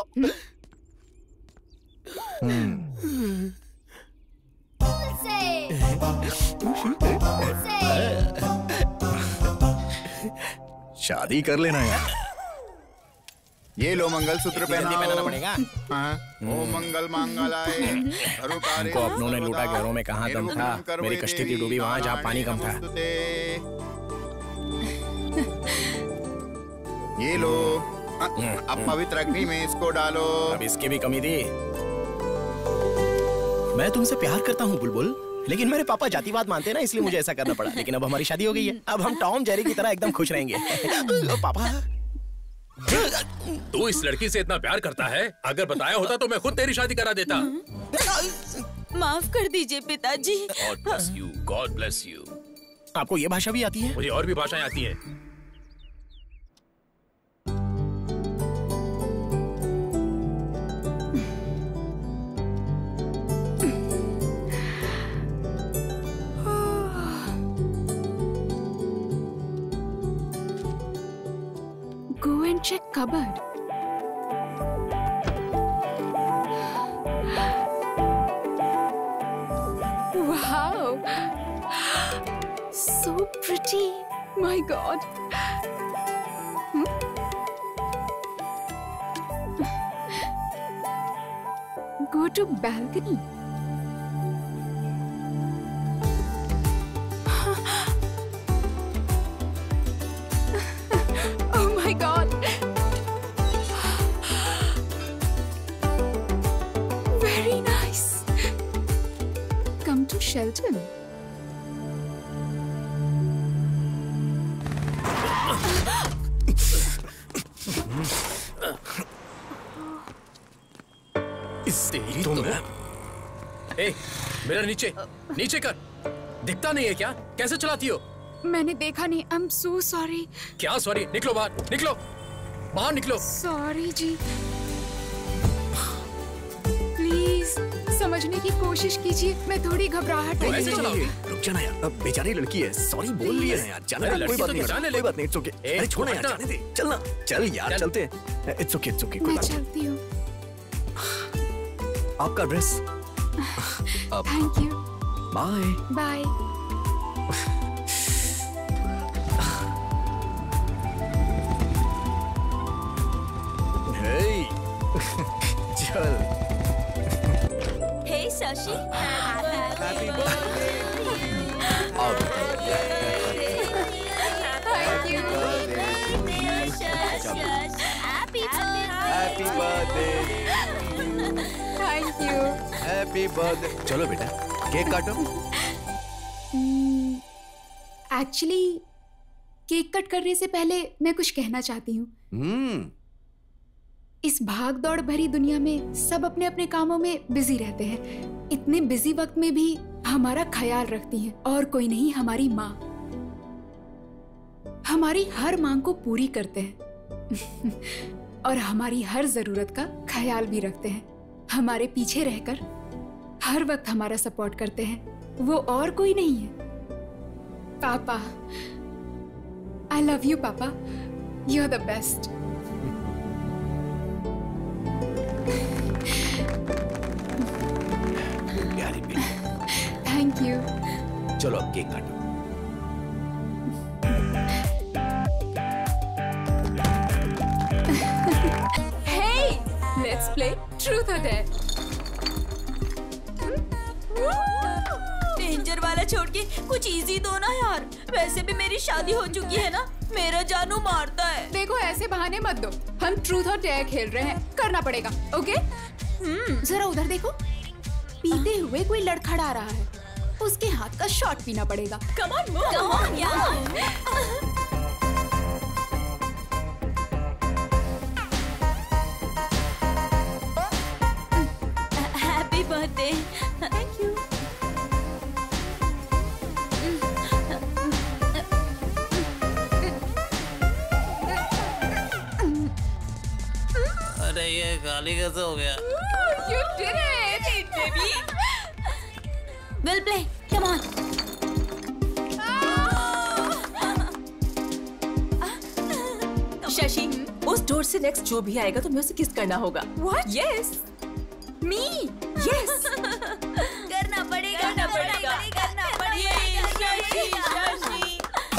शादी कर लेना यार। ये लो मंगलसूत्र पहनाना पहनाओ। पड़ेगा। हाँ। ओ मंगल मांगलाय हमको अपनों ने लूटा, घरों में कहाँ दम था। मेरी कश्ती थी डूबी वहाँ जहाँ पानी कम था। ये लो, अब पवित्र अग्नि में इसको डालो। अब इसकी भी कमी थी। मैं तुमसे प्यार करता हूँ बुलबुल, लेकिन मेरे पापा जातिवाद मानते हैं ना, इसलिए मुझे ऐसा करना पड़ा। लेकिन अब हमारी शादी हो गई है, अब हम टॉम जेरी की तरह एकदम खुश रहेंगे। पापा, तू इस लड़की से इतना प्यार करता है, अगर बताया होता तो मैं खुद तेरी शादी करा देता। माफ कर दीजिए पिताजी। God bless you, God bless you। आपको ये भाषा भी आती है? मुझे और भी भाषाएं आती हैं। Go and check cupboard. Wow, so pretty. My God. Hmm? Go to balcony. Oh my God. Very nice. Come to Shelton. तेरी तुम ए, मेरा नीचे नीचे कर। दिखता नहीं है क्या? कैसे चलाती हो? मैंने देखा नहीं। I am so sorry. क्या सॉरी? निकलो बाहर, निकलो बाहर, निकलो। सॉरी जी, प्लीज समझने की कोशिश कीजिए। मैं थोड़ी घबराहट है। ऐसे चलाओगी? रुक जाना यार, अब बेचारी लड़की है, सॉरी बोल लिया है यार। जाने दे, कोई बात नहीं, कोई बात नहीं, इट्स ओके। अरे छोड़ना यार, जाने दे, चलना, चल यार, चलते हैं। इट्स ओके, इट्स ओके, कोई मैं बात नहीं। चलती हूँ। आपका dress. Thank you. Bye bye. Hey चल। Hey Shashi, happy thank you. Happy birthday, thank you. Happy birthday. चलो बेटा केक काटो। एक्चुअली केक कट करने से पहले मैं कुछ कहना चाहती हूँ। हम्म इस भाग दौड़ भरी दुनिया में सब अपने अपने कामों में बिजी रहते हैं। इतने बिजी वक्त में भी हमारा ख्याल रखती हैं, और कोई नहीं, हमारी माँ। हमारी हर मांग को पूरी करते हैं और हमारी हर जरूरत का ख्याल भी रखते हैं। हमारे पीछे रहकर हर वक्त हमारा सपोर्ट करते हैं। वो और कोई नहीं है। Papa, I love you papa, you are the best. प्यारी बेटी। Thank you. चलो अब केक काटो। Hey, let's play Truth or Dare. Danger वाला छोड़ के कुछ इजी दो ना यार। वैसे भी मेरी शादी हो चुकी है ना, मेरा जानू मारता है। देखो ऐसे बहाने मत दो, हम ट्रूथ और डेयर खेल रहे हैं, करना पड़ेगा। ओके? हम्म, जरा उधर देखो, पीते हुए कोई लड़खड़ा रहा है, उसके हाथ का शॉट पीना पड़ेगा। Come on move, come on यार। Happy birthday. Thank you. अरे ये गाली कैसे हो गया? You did it, baby. We'll play. Come on. Shashi, उस डोर से नेक्स्ट जो भी आएगा तुम्हें उसे किस करना होगा। What? Yes. Me? Yes. करना पड़ेगा, करना पड़ेगा, करना पड़ेगा। शशि, शशि।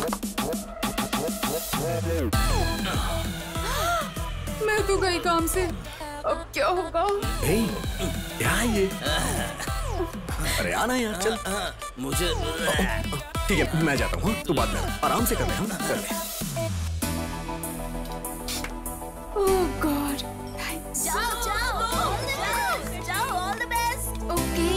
मैं तो गई काम से, अब क्या होगा? hey, क्या है ये? अरे आना यार, चल। मुझे ठीक है, मैं जाता हूँ। तू बात कर, आराम से कर ले। हम कर ले। Oh God. जाओ, जाओ, जाओ, जाओ, all the best. Okay.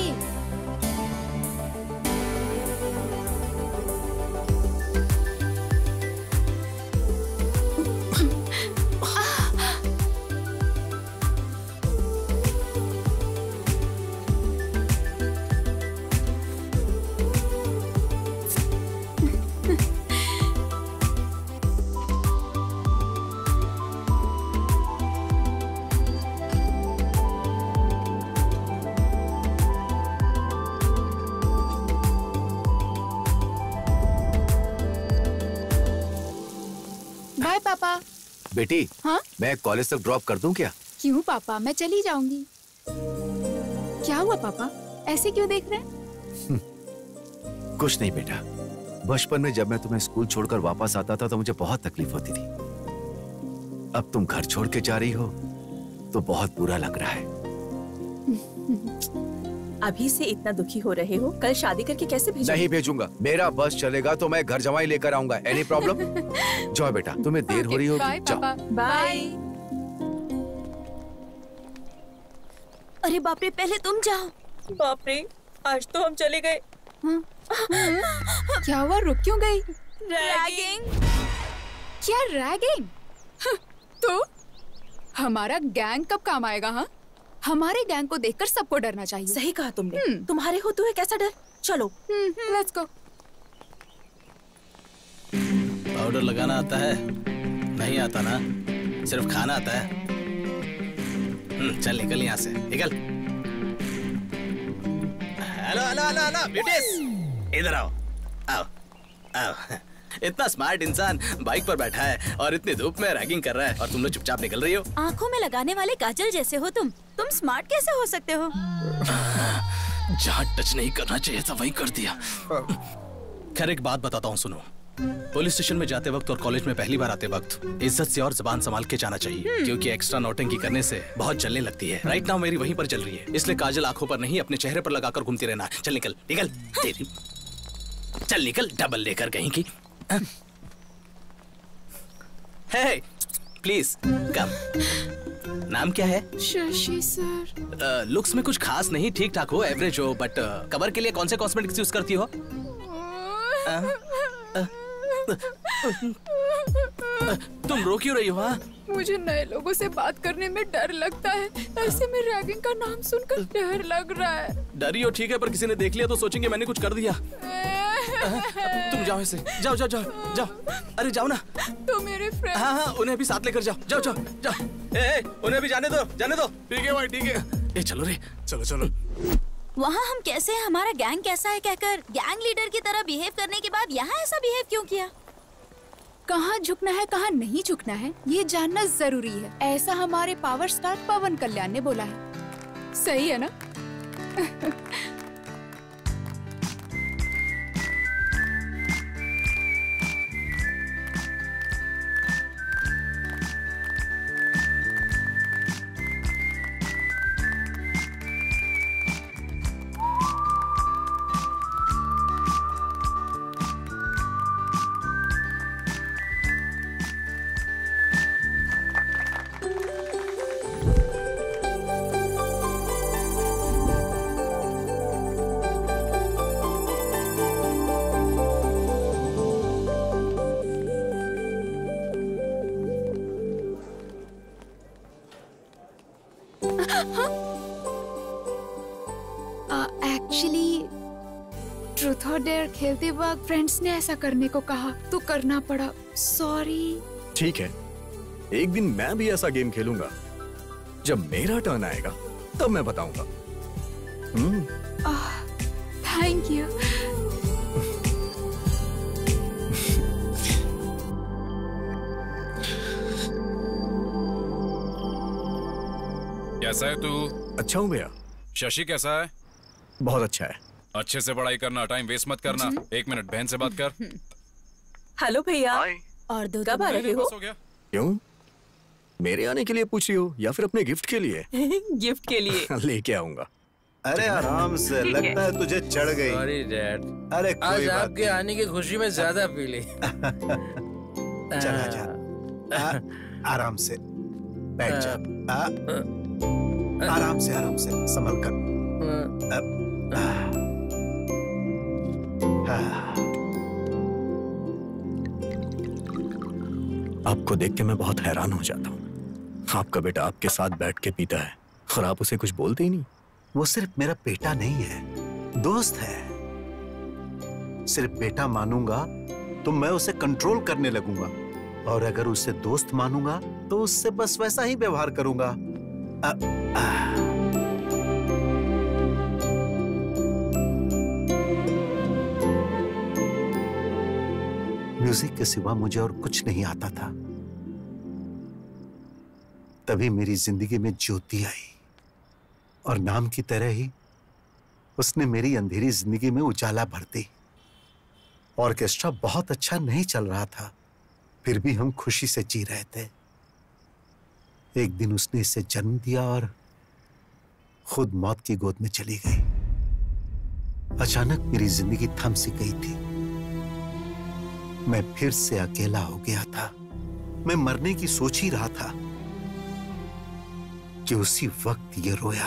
बाय पापा। बेटी, हाँ? मैं कॉलेज तक ड्रॉप कर दूं क्या? क्यों पापा, मैं चली जाऊंगी। क्या हुआ पापा, ऐसे क्यों देख रहे हैं? कुछ नहीं बेटा, बचपन में जब मैं तुम्हें स्कूल छोड़कर वापस आता था तो मुझे बहुत तकलीफ होती थी। अब तुम घर छोड़ के जा रही हो तो बहुत बुरा लग रहा है। अभी से इतना दुखी हो रहे हो, कल शादी करके कैसे भेजोगे? नहीं भेजूंगा, मेरा बस चलेगा तो मैं घर जमाई लेकर आऊंगा। Any problem? जाओ बेटा, तुम्हें देर हो रही होगी। बाय पापा। बाय। अरे बाप रे, पहले तुम जाओ। बाप रे, आज तो हम चले गए। हाँ? क्या हुआ, रुक क्यों गई? रैगिंग। क्या रैगिंग? तो हमारा गैंग कब काम आएगा? हाँ, हमारे गैंग को देखकर सबको डरना चाहिए। सही कहा तुमने। तुम्हारे होते हुए कैसा डर? चलो लेट्स गो। पाउडर लगाना आता है? नहीं आता ना, सिर्फ खाना आता है। चल निकल यहाँ से, निकल। Hello hello hello hello beauties, इधर आओ आओ आओ। इतना स्मार्ट इंसान बाइक पर बैठा है और इतनी धूप में रैगिंग कर रहा है और तुम लोग चुपचाप निकल रही हो। आंखों में लगाने वाले काजल जैसे हो तुम तुम स्मार्ट कैसे हो सकते हो? जहाँ टच नहीं करना चाहिए था वही कर दिया। खैर एक बात बताता हूँ, सुनो। पुलिस स्टेशन में जाते वक्त और कॉलेज में पहली बार आते वक्त इज्जत से और जुबान संभाल के जाना चाहिए, क्योंकि एक्स्ट्रा नौटंकी करने से बहुत जलने लगती है। राइट नाउ मेरी वहीं पर चल रही है, इसलिए काजल आंखों पर नहीं अपने चेहरे पर लगाकर घूमती रहना। चल निकल निकल तेरी, चल निकल, डबल लेकर कहीं की। Hey please come. नाम क्या है? शशि सर। लुक्स में कुछ खास नहीं, ठीक ठाक हो, एवरेज हो, बट कवर के लिए कौन से कॉस्मेटिक्स यूज करती हो? तुम रो क्यों रही हो? हाँ मुझे नए लोगों से बात करने में डर लगता है। ऐसे में रैगिंग का नाम सुनकर डर लग रहा है। डरी हो ठीक है, पर किसी ने देख लिया तो सोचेंगे मैंने कुछ कर दिया। तुम जाओ ऐसे, जाओ जाओ जाओ जाओ। अरे जाओ ना। तो मेरे फ्रेंड। हाँ हाँ उन्हें भी साथ लेकर जाओ, जाओ जाओ जाओ। ए, ए, उन्हें भी जाने दो, जाने दो। ठीक है भाई ठीक है। ए चलो रे, चलो चलो। वहाँ हम कैसे हैं, हमारा गैंग कैसा है कहकर गैंग लीडर की तरह बिहेव करने के बाद यहाँ ऐसा बिहेव क्यों किया? कहाँ झुकना है कहाँ नहीं झुकना है ये जानना जरूरी है। ऐसा हमारे पावर स्टार पवन कल्याण ने बोला है। सही है ना? एक्चुअली ट्रूथ और डेयर खेलते वक्त फ्रेंड्स ने ऐसा करने को कहा तो करना पड़ा। सॉरी। ठीक है, एक दिन मैं भी ऐसा गेम खेलूंगा। जब मेरा टर्न आएगा तब मैं बताऊंगा। हम्म। Thank you. कैसा है तू? अच्छा हूँ भैया। शशि कैसा है? बहुत अच्छा है। अच्छे से पढ़ाई करना, टाइम वेस्ट मत करना। एक मिनट बहन से बात कर। हेलो भैया। और दो कब आ रहे हो? क्यों? मेरे आने के लिए पूछ रही हो या फिर अपने गिफ्ट के लिए? गिफ्ट के लिए लेके आऊंगा। अरे आराम से, लगता है तुझे चढ़ गई। Sorry dad. अरे आज आपके आने की खुशी में ज्यादा पी ली। चला जा। आ, आराम से बैठ जा। आ, आराम से आराम से संभल कर। आ, आ, आपको देख के मैं बहुत हैरान हो जाता हूँ। आपका बेटा आपके साथ बैठ के पीता है और आप उसे कुछ बोलते ही नहीं। वो सिर्फ मेरा बेटा नहीं है, दोस्त है। सिर्फ बेटा मानूंगा तो मैं उसे कंट्रोल करने लगूंगा, और अगर उसे दोस्त मानूंगा तो उससे बस वैसा ही व्यवहार करूंगा। आ, आ, म्यूजिक के सिवा मुझे और कुछ नहीं आता था। तभी मेरी जिंदगी में ज्योति आई, और नाम की तरह ही उसने मेरी अंधेरी जिंदगी में उजाला भर दी। ऑर्केस्ट्रा बहुत अच्छा नहीं चल रहा था, फिर भी हम खुशी से जी रहे थे। एक दिन उसने इसे जन्म दिया और खुद मौत की गोद में चली गई। अचानक मेरी जिंदगी थम सी गई थी। मैं फिर से अकेला हो गया था। मैं मरने की सोच ही रहा था कि उसी वक्त ये रोया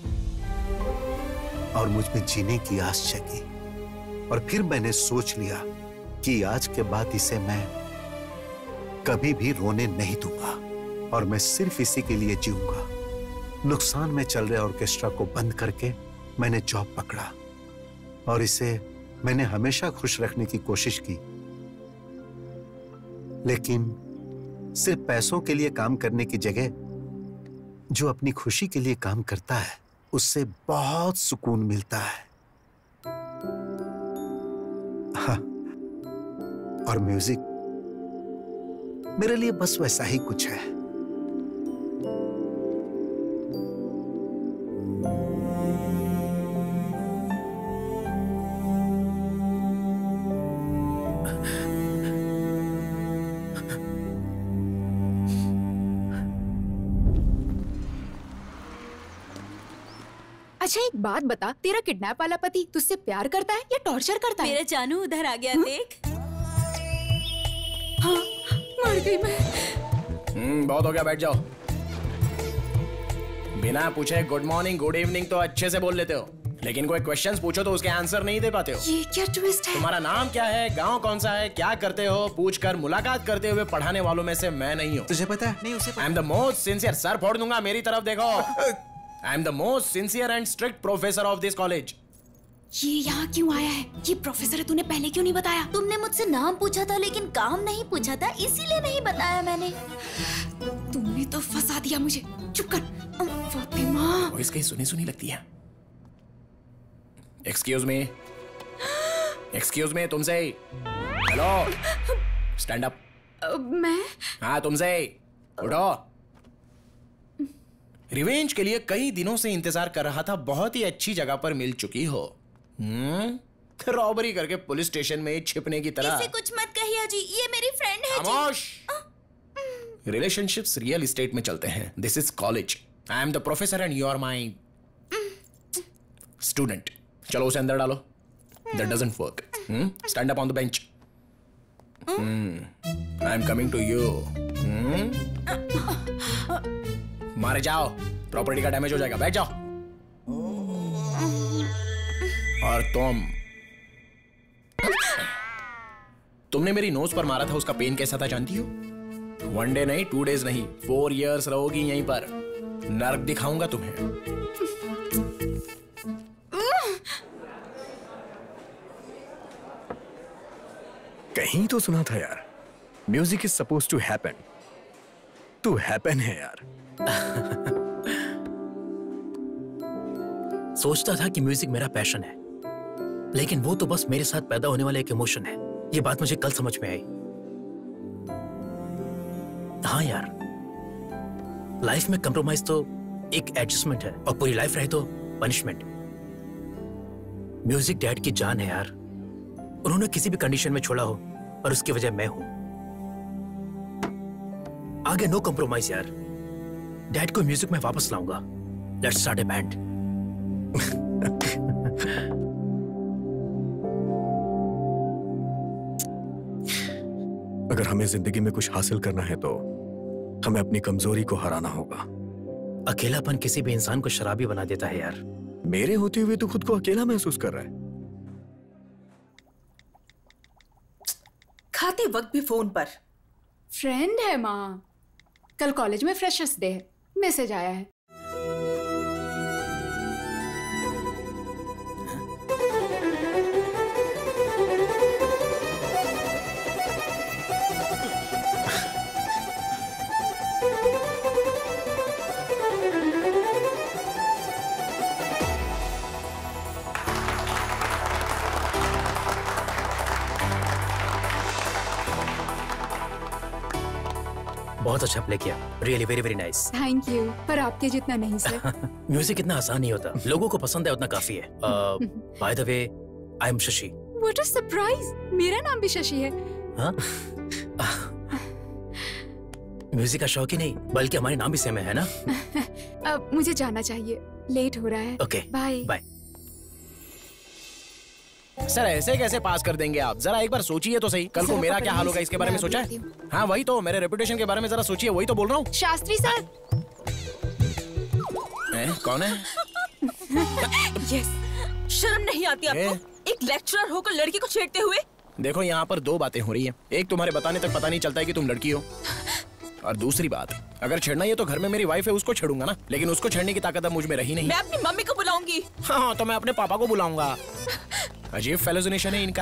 और मुझ में जीने की आस जगी। और फिर मैंने सोच लिया कि आज के बाद इसे मैं कभी भी रोने नहीं दूंगा, और मैं सिर्फ इसी के लिए जीऊंगा। नुकसान में चल रहे ऑर्केस्ट्रा को बंद करके मैंने जॉब पकड़ा, और इसे मैंने हमेशा खुश रखने की कोशिश की। लेकिन सिर्फ पैसों के लिए काम करने की जगह जो अपनी खुशी के लिए काम करता है उससे बहुत सुकून मिलता है। हाँ, और म्यूजिक मेरे लिए बस वैसा ही कुछ है। अच्छा एक बात बता, तेरा किडनैप वाला पति तुझसे प्यार करता है या टॉर्चर करता है? मेरा जानू उधर आ गया। देख। हाँ, मर गई मैं। हम्म, बहुत हो गया, बैठ जाओ। बिना पूछे गुड मॉर्निंग गुड इवनिंग तो अच्छे से बोल लेते हो। लेकिन कोई क्वेश्चंस पूछो तो उसके आंसर नहीं दे पाते हो। ये क्या ट्विस्ट है? तुम्हारा नाम क्या है, गांव कौन सा है, क्या करते हो, पूछकर मुलाकात करते हुए पढ़ाने वालों में से मैं नहीं हूँ। तुझे पता है? नहीं उसे I am the most sincere, sir फोड़ दूंगा, मेरी तरफ देखो। I am the most sincere and strict professor of this college. ये यहाँ क्यों आया है? ये प्रोफेसर है, तूने पहले क्यों नहीं बताया? तुमने मुझसे नाम पूछा था लेकिन काम नहीं पूछा था, इसीलिए नहीं बताया मैंने। तुमने तो फंसा दिया मुझे। चुप कर फातिमा। वॉइस कहीं सुनी सुनी लगती है। एक्सक्यूज मी, एक्सक्यूज मी, तुमसे। Hello, stand up. मैं? हाँ तुमसे, उठो। रिवेंज के लिए कई दिनों से इंतजार कर रहा था, बहुत ही अच्छी जगह पर मिल चुकी हो। हम्म रॉबरी करके पुलिस स्टेशन में छिपने की तरह। इसे कुछ मत कहिए जी, ये मेरी फ्रेंड है। खामोश। रिलेशनशिप्स रियल एस्टेट में चलते हैं। This is college. I am the professor and you are my student. चलो उसे अंदर डालो। That doesn't work. Stand up on the bench. I am coming to you. मारे जाओ, प्रॉपर्टी का डैमेज हो जाएगा। बैठ जाओ। और तुम तुमने मेरी नोज पर मारा था, उसका पेन कैसा था जानती हो? वन डे नहीं, टू डेज नहीं, फोर इयर्स रहोगी यहीं पर। नर्क दिखाऊंगा तुम्हें। कहीं तो सुना था यार, music is suppose to happen. To happen है यार। सोचता था कि म्यूजिक मेरा पैशन है, लेकिन वो तो बस मेरे साथ पैदा होने वाला एक इमोशन है। ये बात मुझे कल समझ में आई। हाँ यार, लाइफ में कंप्रोमाइज तो एक एडजस्टमेंट है, और पूरी लाइफ रहे तो पनिशमेंट। म्यूजिक डैड की जान है यार। उन्होंने किसी भी कंडीशन में छोड़ा हो, और उसकी वजह मैं हूं। आगे नो कंप्रोमाइज यार। डैड को म्यूजिक में वापस लाऊंगा। Let's start a band. अगर हमें जिंदगी में कुछ हासिल करना है तो हमें अपनी कमजोरी को हराना होगा। अकेलापन किसी भी इंसान को शराबी बना देता है यार। मेरे होते हुए तो खुद को अकेला महसूस कर रहा है। खाते वक्त भी फोन पर। फ्रेंड है माँ, कल कॉलेज में फ्रेशर्स डे है, मैसेज आया है। बहुत अच्छा प्ले किया, really very very nice. Thank you, पर आपके जितना नहीं सर। म्यूजिक इतना आसान नहीं होता, लोगों को पसंद है उतना काफी है। By the way, I am Shashi. What a surprise, मेरा नाम भी शशि है। हाँ? म्यूजिक का शौक ही नहीं, बल्कि हमारे नाम भी सेम है, है ना? अब मुझे जाना चाहिए, लेट हो रहा है। Okay, bye bye. सर ऐसे कैसे पास कर देंगे आप? जरा एक बार सोचिए तो सही, कल को मेरा क्या हाल होगा इसके बारे में सोचा है? हाँ वही तो, मेरे रेपुटेशन के बारे में जरा सोचिए, वही तो बोल रहा हूँ। शास्त्री सर। कौन है? यस, शर्म नहीं आती आपको? एक लेक्चरर होकर लड़की को छेड़ते हुए। देखो यहाँ पर दो बातें हो रही हैं। एक, तुम्हारे बताने तक पता नहीं चलता है कि तुम लड़की हो, और दूसरी बात, अगर छेड़ना है तो घर में मेरी वाइफ है, उसको छेड़ूंगा ना, लेकिन उसको छेड़ने की ताकत अब मुझ में रही नहीं। मैं अपनी मम्मी को बुलाऊंगी। हाँ तो मैं अपने पापा को बुलाऊंगा। अजीब फेलोजिनेशन है इनका।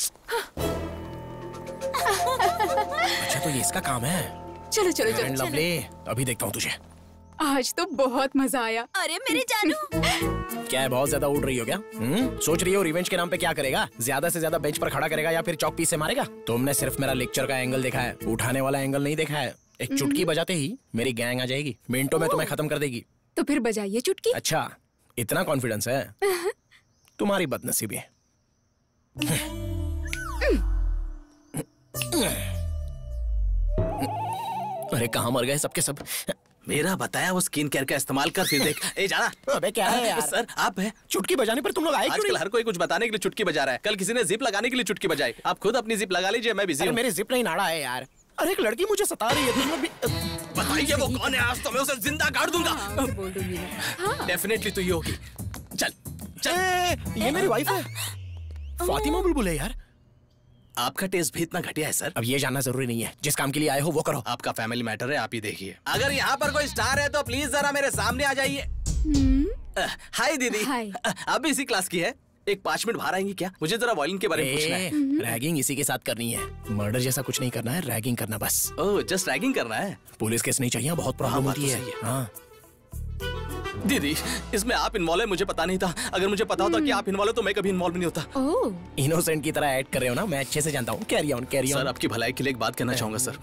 अच्छा तो ये इसका काम है। चलो चलो चलो, चलो। लवली, अभी देखता हूँ तुझे। आज तो बहुत मजा आया। अरे मेरे जानू। क्या है, बहुत ज्यादा उड़ रही हो क्या? हम्म सोच रही हो रिवेंज के नाम पे क्या करेगा? ज्यादा से ज्यादा बेंच पर खड़ा करेगा या फिर चौक पीस से मारेगा? तुमने सिर्फ मेरा लेक्चर का एंगल देखा है, उठाने वाला एंगल नहीं देखा है। एक चुटकी बजाते ही मेरी गैंग आ जाएगी, मिनटों में तुम्हें खत्म कर देगी। तो फिर बजाइए चुटकी। अच्छा, इतना कॉन्फिडेंस है? तुम्हारी बदनसीबी है। अरे कहाँ मर गए सबके सब? मेरा बताया वो स्किन केयर का इस्तेमाल कर, फिर देख। ए जाना। अबे क्या है यार? सर आप है। चुटकी बजाने पर तुम लोग आए क्यों नहीं? आजकल हर कोई कुछ बताने के लिए चुटकी बजा रहा है। कल किसी ने जिप लगाने के लिए चुटकी बजाई। आप खुद अपनी जिप लगा लीजिए, मैं बिजी हूँ। मेरी जिप नहीं नाड़ा है यार। अरे एक लड़की मुझे सता रही है, तुम लोग भी बताइए वो कौन है? आज तो मैं उसे जिंदा गाड़ दूंगा। बोल दूंगी। डेफिनेटली तो ये होगी। चल चल। ये मेरी वाइफ है, फातिमा बुलबुल है यार। आपका टेस्ट भी इतना घटिया है सर? अब ये जानना जरूरी नहीं है, जिस काम के लिए आए हो वो करो। आपका फैमिली मैटर है, आप ही देखिए। अगर यहाँ पर कोई स्टार है तो प्लीज जरा मेरे सामने आ जाइए। हाय दीदी। हाय। आप भी इसी क्लास की है? एक पाँच मिनट बाहर आएंगी क्या? मुझे जरा वायलिन के बारे में पूछना है। रैगिंग इसी के साथ करनी है, मर्डर जैसा कुछ नहीं करना है, रैगिंग करना बस। ओह, जस्ट रैगिंग करना है? पुलिस केस नहीं चाहिए, बहुत प्रॉब्लम होती है। हाँ दीदी, इसमें आप इन्वॉल्व है मुझे पता नहीं था। अगर मुझे पता होता कि आप इन्वॉल्व है तो मैं कभी इन्वॉल्व नहीं होता। ओह, इनोसेंट की तरह ऐड कर रहे हो ना, मैं अच्छे से जानता हूँ। Carry on, carry on. Sir, आपकी भलाई के लिए एक बात कहना चाहूंगा सर।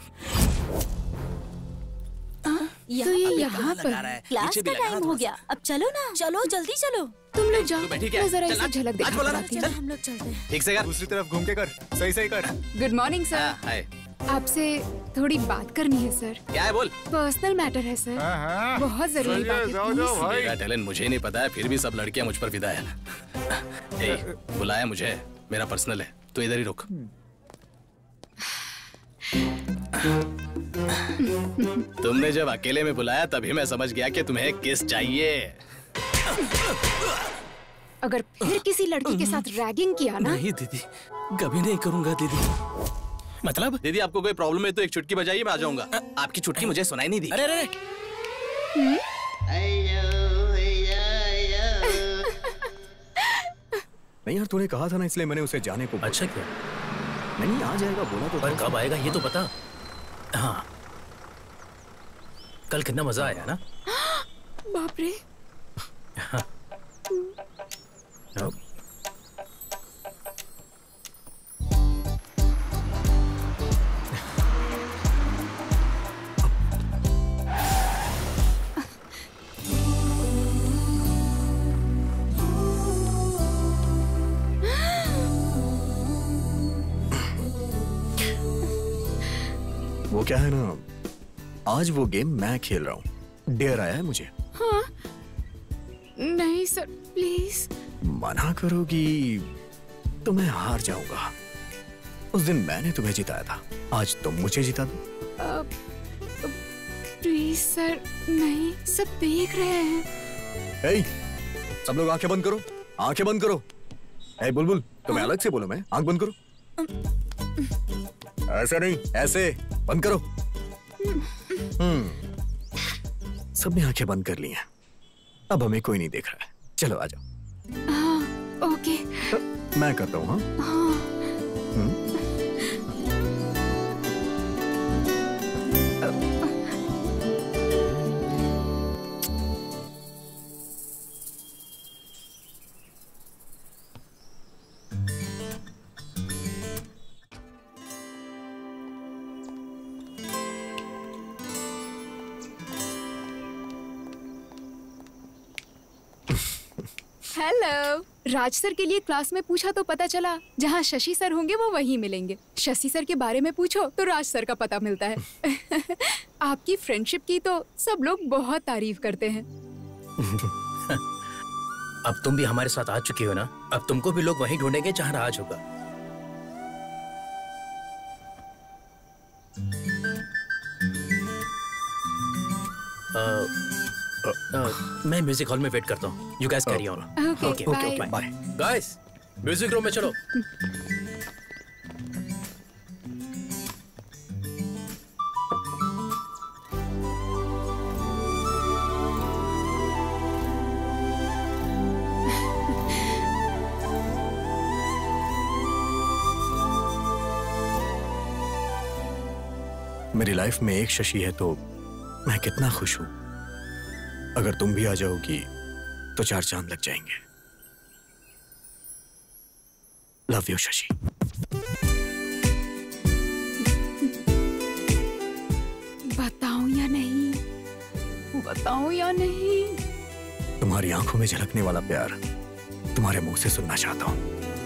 तो ये यहाँ पर क्लास का टाइम हो गया, अब चलो ना, चलो जल्दी चलो। तुम लोग जाओ, बैठी मैं जरा इसे झलक देखना बोला ना, चाहती हूँ। हम लोग चलते हैं। ठीक से कर। दूसरी तरफ घूम के कर, सही सही कर। Good morning sir. हाय। आपसे थोड़ी बात करनी है सर। क्या है बोल? पर्सनल मैटर है सर, बहुत जरूरी बात है। प्लीज। मेरा टैलेंट मुझे नहीं पता है, फिर भी सब लड़कियां मुझ पर फिदा है। ए, बुलाया मुझे, मेरा पर्सनल है, तो इधर ही रुक। तुमने जब अकेले में बुलाया तभी मैं समझ गया कि तुम्हें किस चाहिए। अगर फिर किसी लड़की के साथ रैगिंग किया ना। नहीं दीदी, कभी नहीं करूंगा दीदी। मतलब? दीदी, आपको कोई प्रॉब्लम है तो एक चुटकी बजाइए, मैं आ जाऊंगा। आपकी चुटकी मुझे सुनाई नहीं दी। अरे अरे नहीं यार, तूने कहा था ना, इसलिए मैंने उसे जाने को। अच्छा क्या? नहीं, आ जाएगा बोला तो। पर कब आएगा ये तो पता। हाँ, कल कितना मजा आया ना। बाप रे। हाँ। वो क्या है ना, आज वो गेम मैं खेल रहा हूँ। डेयर आया है मुझे। हाँ? नहीं सर, प्लीज। मना करोगी तो मैं हार जाऊंगा। उस दिन मैंने तुम्हें जिताया था, आज तुम मुझे जिता दो। प्लीज सर, नहीं, सब देख रहे हैं। ए, सब लोग आंखें बंद करो, आंखें बंद करो। ए बुलबुल, तुम्हें अलग से बोलो, मैं आंख बंद करो। ऐसे नहीं, ऐसे बंद करो। हम्म, सबने आंखें बंद कर ली हैं। अब हमें कोई नहीं देख रहा है। चलो आ जाओ। हाँ, ओके। मैं करता हूँ। हाँ, हाँ। हम्म। हेलो। राज सर के लिए क्लास में पूछा तो पता चला जहाँ शशि सर होंगे वो वहीं मिलेंगे। शशि सर के बारे में पूछो तो राज सर का पता मिलता है। आपकी फ्रेंडशिप की तो सब लोग बहुत तारीफ करते हैं। अब तुम भी हमारे साथ आ चुकी हो ना, अब तुमको भी लोग वहीं ढूंढेंगे जहाँ राज होगा। आ, Uh, मैं म्यूजिक हॉल में वेट करता हूँ। You guys carry on. Okay, okay, bye. Guys, music room में चलो। मेरी लाइफ में एक शशि है तो मैं कितना खुश हूं। अगर तुम भी आ जाओगी तो चार चांद लग जाएंगे। Love you Shashi. बताऊं या नहीं, बताऊं या नहीं? तुम्हारी आंखों में झलकने वाला प्यार तुम्हारे मुंह से सुनना चाहता हूं।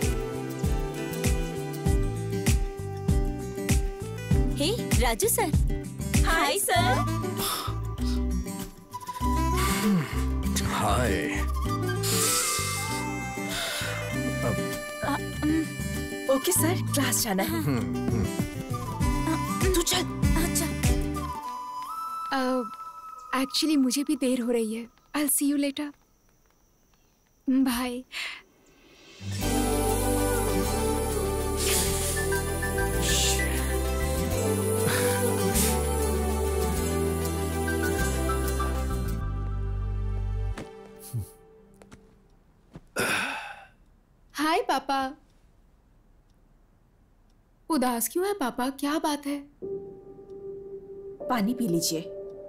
Hey Raju sir. Hi sir. Hi. Okay sir, class जाना है। तू चल। अच्छा। एक्चुअली मुझे भी देर हो रही है। I'll see you later. भाई। हाय पापा। उदास क्यों है पापा, क्या बात है? पानी पी लीजिए।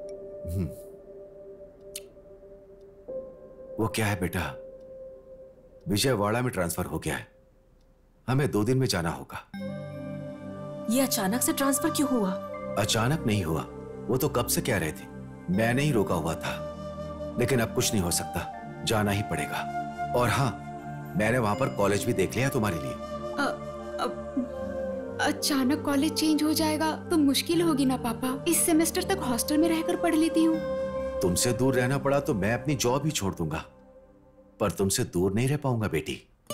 वो क्या है बेटा, विजयवाड़ा में ट्रांसफर हो गया है, हमें दो दिन में जाना होगा। ये अचानक से ट्रांसफर क्यों हुआ? अचानक नहीं हुआ, वो तो कब से कह रहे थे, मैंने ही रोका हुआ था। लेकिन अब कुछ नहीं हो सकता, जाना ही पड़ेगा। और हाँ, मैंने वहां पर कॉलेज भी देख लिया तुम्हारे लिए। अ, अ, अचानक कॉलेज चेंज हो जाएगा तो मुश्किल होगी ना पापा। इस सेमेस्टर तक हॉस्टल में रहकर पढ़ लेती हूँ। तुमसे दूर रहना पड़ा तो मैं अपनी जॉब ही छोड़ दूंगा, पर तुमसे दूर नहीं रह पाऊंगा बेटी।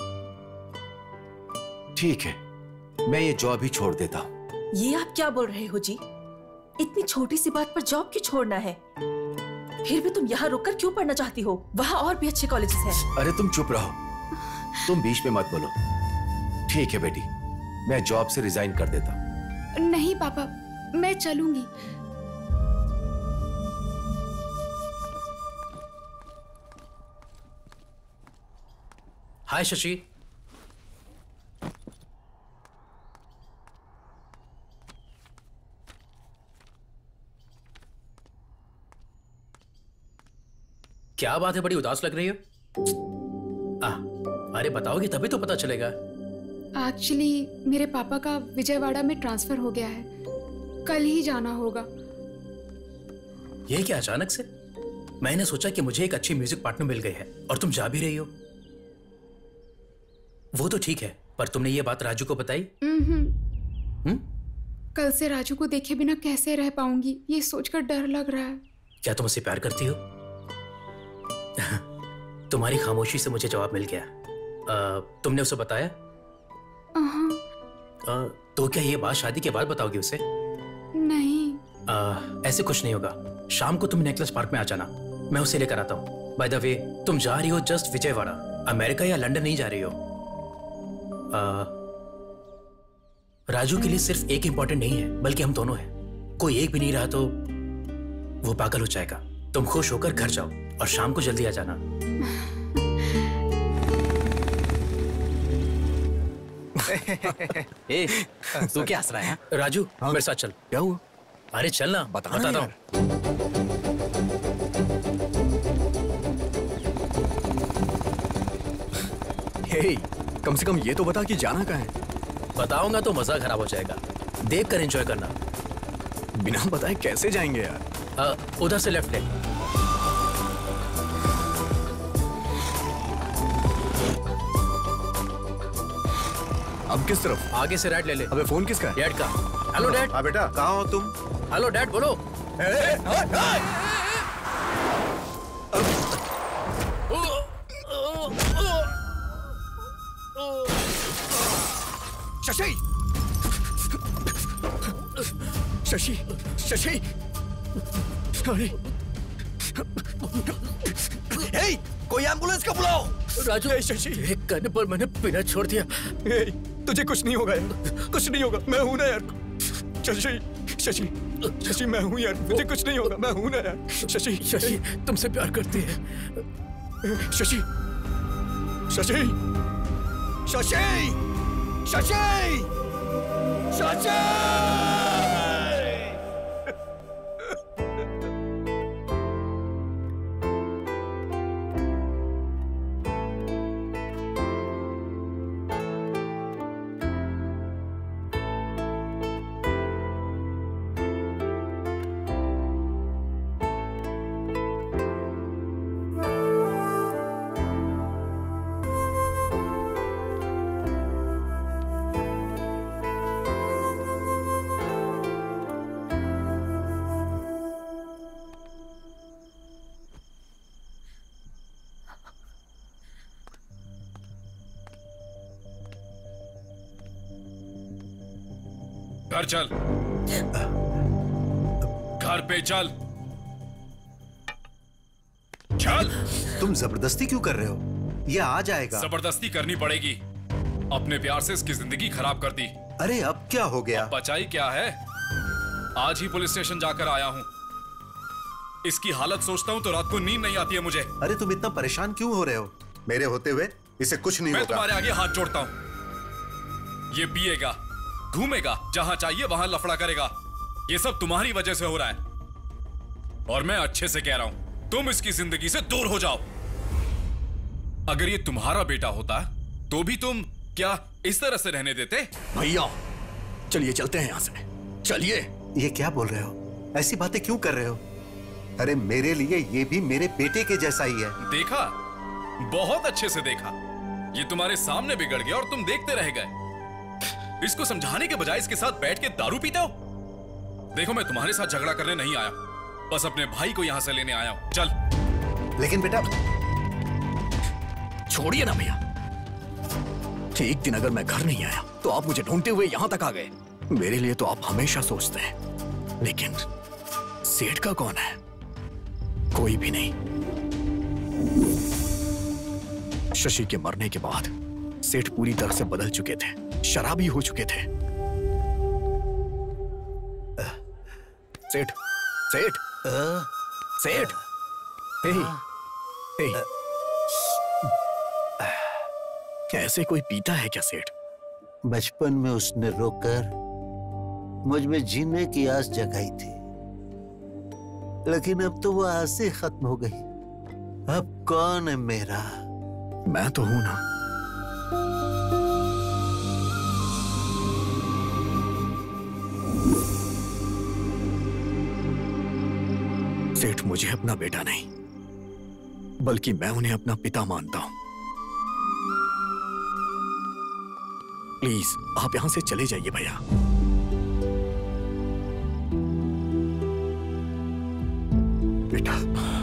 ठीक है, मैं ये जॉब ही छोड़ देता हूँ। ये आप क्या बोल रहे हो जी? इतनी छोटी सी बात पर जॉब क्यों छोड़ना है? फिर भी तुम यहाँ रुककर क्यों पढ़ना चाहती हो? वहाँ और भी अच्छे कॉलेजेस हैं। अरे तुम चुप रहो, तुम बीच में मत बोलो। ठीक है बेटी, मैं जॉब से रिजाइन कर देता हूँ। नहीं पापा, मैं चलूंगी। हाय शशि। क्या बात है, बड़ी उदास लग रही हो? आ, अरे बताओगे तभी तो पता चलेगा। एक्चुअली मेरे पापा का विजयवाड़ा में ट्रांसफर हो गया है, कल ही जाना होगा। ये क्या अचानक से? मैंने सोचा कि मुझे एक अच्छी म्यूजिक पार्टनर मिल गई है और तुम जा भी रही हो। वो तो ठीक है, पर तुमने ये बात राजू को बताई? हम्म। कल से राजू को देखे बिना कैसे रह पाऊंगी, ये सोचकर डर लग रहा है। क्या तुम उससे प्यार करती हो? तुम्हारी खामोशी से मुझे जवाब मिल गया। आ, तुमने उसे बताया? आ, तो क्या ये बात शादी के बाद बताओगी उसे? नहीं। आ, ऐसे कुछ नहीं होगा। शाम को तुम नेकलेस पार्क में आ जाना, मैं उसे लेकर आता हूँ। बाय द वे, तुम जा रही हो जस्ट विजयवाड़ा, अमेरिका या लंदन नहीं जा रही हो। आ, राजू के लिए सिर्फ एक इंपॉर्टेंट नहीं है, बल्कि हम दोनों हैं। कोई एक भी नहीं रहा तो वो पागल हो जाएगा। तुम खुश होकर घर जाओ और शाम को जल्दी आ जाना। ए, तू क्या हंस रहा है? राजू, हाँ? मेरे साथ चल। क्या हुआ? अरे चल ना, बता बताता हूँ। हे, कम से कम ये तो बता कि जाना कहाँ है? बताऊंगा तो मजा खराब हो जाएगा, देख कर एंजॉय करना। बिना बताए कैसे जाएंगे यार? आ, उधर से लेफ्ट ले। अब किस तरफ? आगे से राइट ले ले। अबे फोन किसका है? डैड का। Hello dad. हाँ बेटा, कहाँ हो तुम? हेलो डैड, बोलो। ए, ए, ए, शशि, शशि, शशि, अरे, हे, कोई एम्बुलेंस का बुलाओ। राजू, शशि, एक करने पर मैंने पीना छोड़ दिया। हे, तुझे कुछ नहीं होगा यार, कुछ नहीं होगा, मैं हूं ना यार। शशि, शशि, शशि, मैं हूं यार, मुझे कुछ नहीं होगा, मैं हूं ना यार। शशि, शशि, तुमसे प्यार करती है। शशि, शशि, शशि, शशि, शशि। घर चल, घर पे चल, चल। तुम जबरदस्ती क्यों कर रहे हो? ये आ जाएगा। जबरदस्ती करनी पड़ेगी। अपने प्यार से इसकी जिंदगी खराब कर दी। अरे अब क्या हो गया? बचाई क्या है? आज ही पुलिस स्टेशन जाकर आया हूँ। इसकी हालत सोचता हूँ तो रात को नींद नहीं आती है मुझे। अरे तुम इतना परेशान क्यों हो रहे हो? मेरे होते हुए इसे कुछ नहीं मैं होगा। तुम्हारे आगे हाथ जोड़ता हूँ। ये पिएगा, घूमेगा, जहां चाहिए वहां लफड़ा करेगा। ये सब तुम्हारी वजह से हो रहा है। और मैं अच्छे से कह रहा हूं, तुम इसकी जिंदगी से दूर हो जाओ। अगर ये तुम्हारा बेटा होता तो भी तुम क्या इस तरह से रहने देते? भैया चलिए चलते हैं यहां से, चलिए। ये क्या बोल रहे हो? ऐसी बातें क्यों कर रहे हो? अरे मेरे लिए ये भी मेरे बेटे के जैसा ही है। देखा, बहुत अच्छे से देखा। ये तुम्हारे सामने बिगड़ गया और तुम देखते रह गए। इसको समझाने के बजाय इसके साथ बैठ के दारू पीते हो। देखो, मैं तुम्हारे साथ झगड़ा करने नहीं आया, बस अपने भाई को यहां से लेने आया हूं। चल। लेकिन बेटा, छोड़िए ना भैया। एक दिन अगर मैं घर नहीं आया तो आप मुझे ढूंढते हुए यहां तक आ गए। मेरे लिए तो आप हमेशा सोचते हैं, लेकिन सेठ का कौन है? कोई भी नहीं। शशि के मरने के बाद सेठ पूरी तरह से बदल चुके थे, शराबी हो चुके थे। सेठ, सेठ, सेठ, हे, हे। ऐसे कोई पीता है क्या सेठ? बचपन में उसने रोकर मुझ में जीने की आस जगाई थी, लेकिन अब तो वो आस ही खत्म हो गई। अब कौन है मेरा? मैं तो हूं ना। सेठ, मुझे अपना बेटा नहीं, बल्कि मैं उन्हें अपना पिता मानता हूं। प्लीज आप यहां से चले जाइए भैया। बेटा,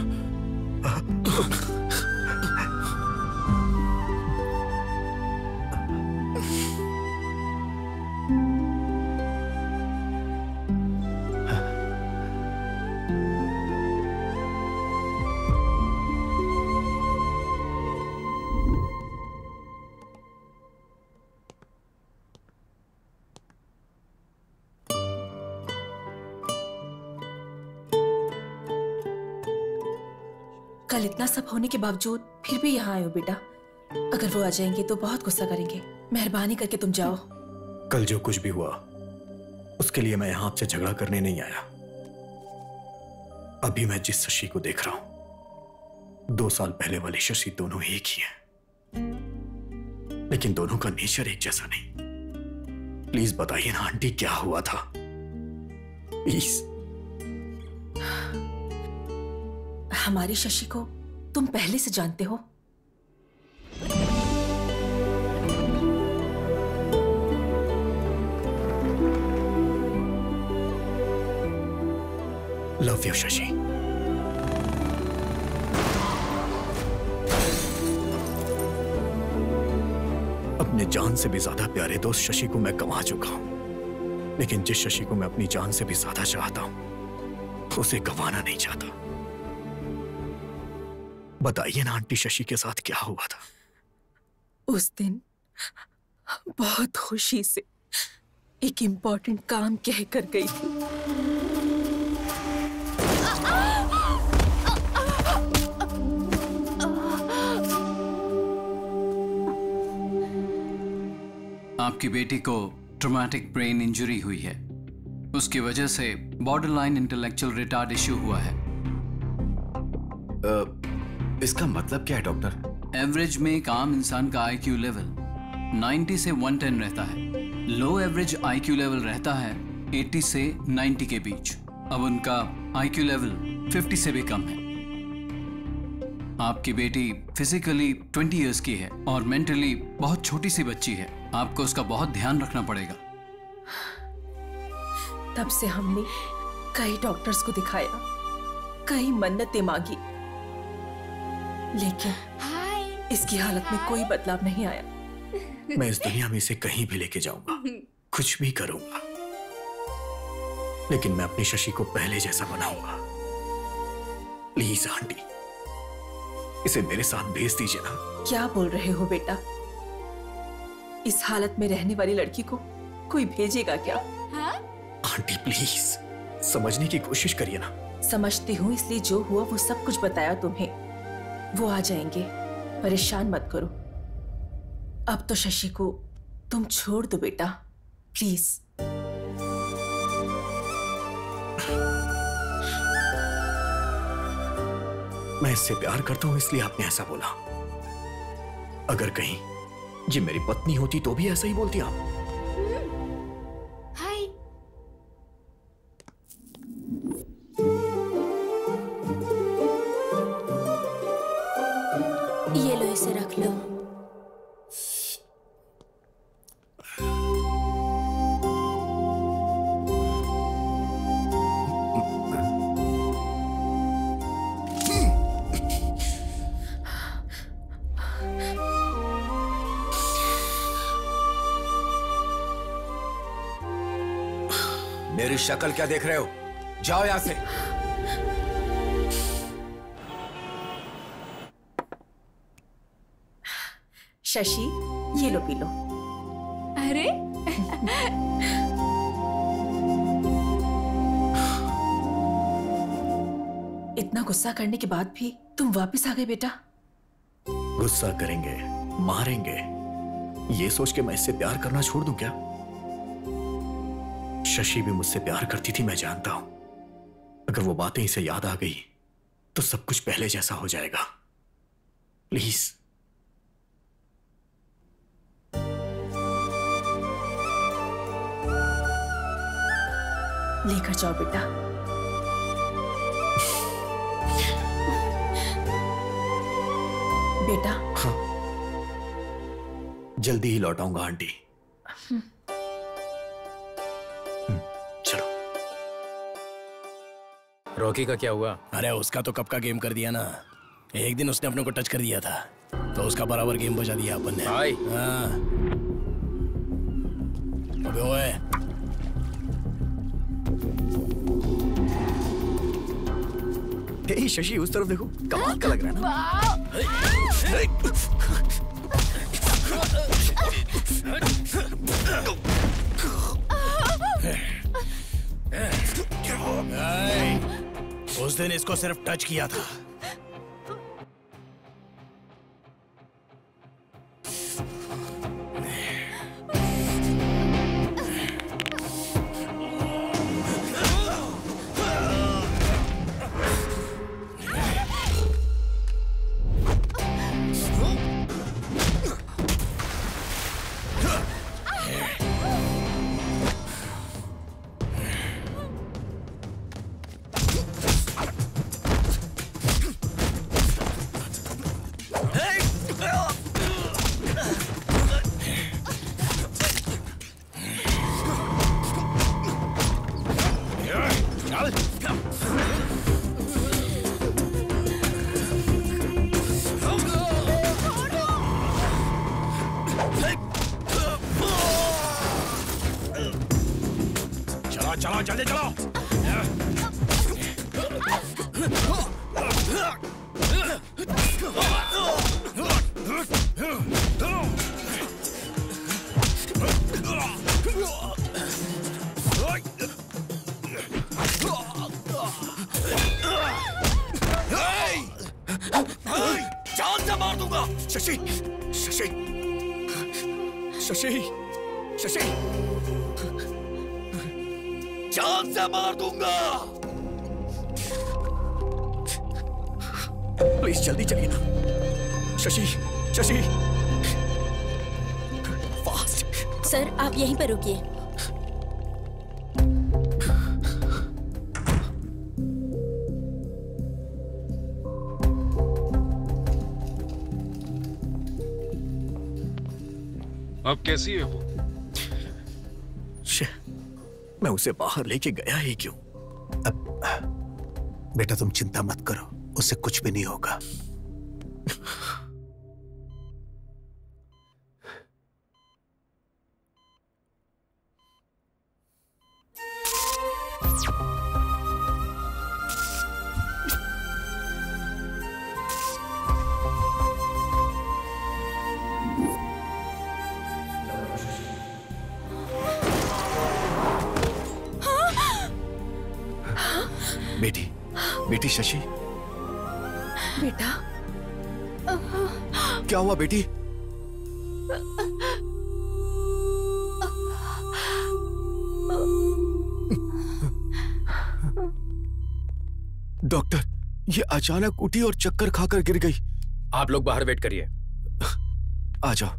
कल इतना सब होने के बावजूद फिर भी यहाँ आए हो बेटा। अगर वो आ जाएंगे तो बहुत गुस्सा करेंगे। मेहरबानी करके तुम जाओ। कल जो कुछ भी हुआ उसके लिए मैं यहां आपसे झगड़ा करने नहीं आया। अभी मैं जिस शशि को देख रहा हूं, दो साल पहले वाली शशि दोनों एक ही हैं, लेकिन दोनों का नेचर एक जैसा नहीं। प्लीज बताइए ना आंटी, क्या हुआ था? प्लीज। हमारी शशि को तुम पहले से जानते हो। Love you Shashi. अपने जान से भी ज्यादा प्यारे दोस्त शशि को मैं गंवा चुका हूं, लेकिन जिस शशि को मैं अपनी जान से भी ज्यादा चाहता हूं, उसे गंवाना नहीं चाहता। बताइए ना आंटी, शशि के साथ क्या हुआ था? उस दिन बहुत खुशी से एक इम्पोर्टेंट काम कह कर गई थी। आपकी बेटी को ट्रॉमेटिक ब्रेन इंजरी हुई है। उसकी वजह से बॉर्डरलाइन इंटेलेक्चुअल रिटार्ड इश्यू हुआ है। uh... इसका मतलब क्या है डॉक्टर? एवरेज में एक आम इंसान का आईक्यू लेवल नब्बे से एक सौ दस रहता है। लो एवरेज आईक्यू लेवल रहता है अस्सी से नब्बे के बीच। अब उनका आईक्यू लेवल पचास से भी कम है। आपकी बेटी फिजिकली बीस इयर्स की है और मेंटली बहुत छोटी सी बच्ची है। आपको उसका बहुत ध्यान रखना पड़ेगा। तब से हमने कई डॉक्टर्स को दिखाया, कई मन्नतें मांगी, लेकिन इसकी हालत में कोई बदलाव नहीं आया। मैं इस दुनिया में इसे कहीं भी लेके जाऊंगा, कुछ भी करूंगा, लेकिन मैं अपनी शशि को पहले जैसा बनाऊंगा। प्लीज आंटी, इसे मेरे साथ भेज दीजिए ना। क्या बोल रहे हो बेटा? इस हालत में रहने वाली लड़की को कोई भेजेगा क्या? हाँ? आंटी प्लीज समझने की कोशिश करिए ना। समझती हूँ, इसलिए जो हुआ वो सब कुछ बताया तुम्हें। वो आ जाएंगे, परेशान मत करो। अब तो शशि को तुम छोड़ दो बेटा, प्लीज। मैं इससे प्यार करता हूं इसलिए आपने ऐसा बोला। अगर कहीं ये मेरी पत्नी होती तो भी ऐसा ही बोलती आप। हाय। ये लो, इसे रख लो। मेरी शक्ल क्या देख रहे हो? जाओ यहां से। शशि, ये लो, पी लो। अरे इतना गुस्सा करने के बाद भी तुम वापस आ गए बेटा। गुस्सा करेंगे, मारेंगे, ये सोच के मैं इससे प्यार करना छोड़ दूं क्या? शशि भी मुझसे प्यार करती थी, मैं जानता हूं। अगर वो बातें इसे याद आ गई तो सब कुछ पहले जैसा हो जाएगा। प्लीज। लेकर जाओ बेटा। बेटा। हाँ, जल्दी ही लौटाऊंगा आंटी। चलो। रॉकी का क्या हुआ? अरे उसका तो कब का गेम कर दिया ना। एक दिन उसने अपने को टच कर दिया था तो उसका बराबर गेम बजा दिया अपन ने। भाई। हाँ। अबे ओए। हे शशि, उस तरफ देखो, कमाल का लग रहा है ना। उस दिन इसको सिर्फ टच किया था। चलो जल्दी चलो। जान से मार दूंगा। शशि, शशि, शशि, शशि, जान से मार दूंगा। प्लीज जल्दी चलिए ना। शशि, शशि, फास्ट। सर आप यहीं पर रुकिए। अब कैसी है वो? मैं उसे बाहर लेके गया ही क्यों? अब बेटा तुम चिंता मत करो, उसे कुछ भी नहीं होगा। शशि? बेटा क्या हुआ बेटी? डॉक्टर, ये अचानक उठी और चक्कर खाकर गिर गई। आप लोग बाहर वेट करिए। आ जाओ।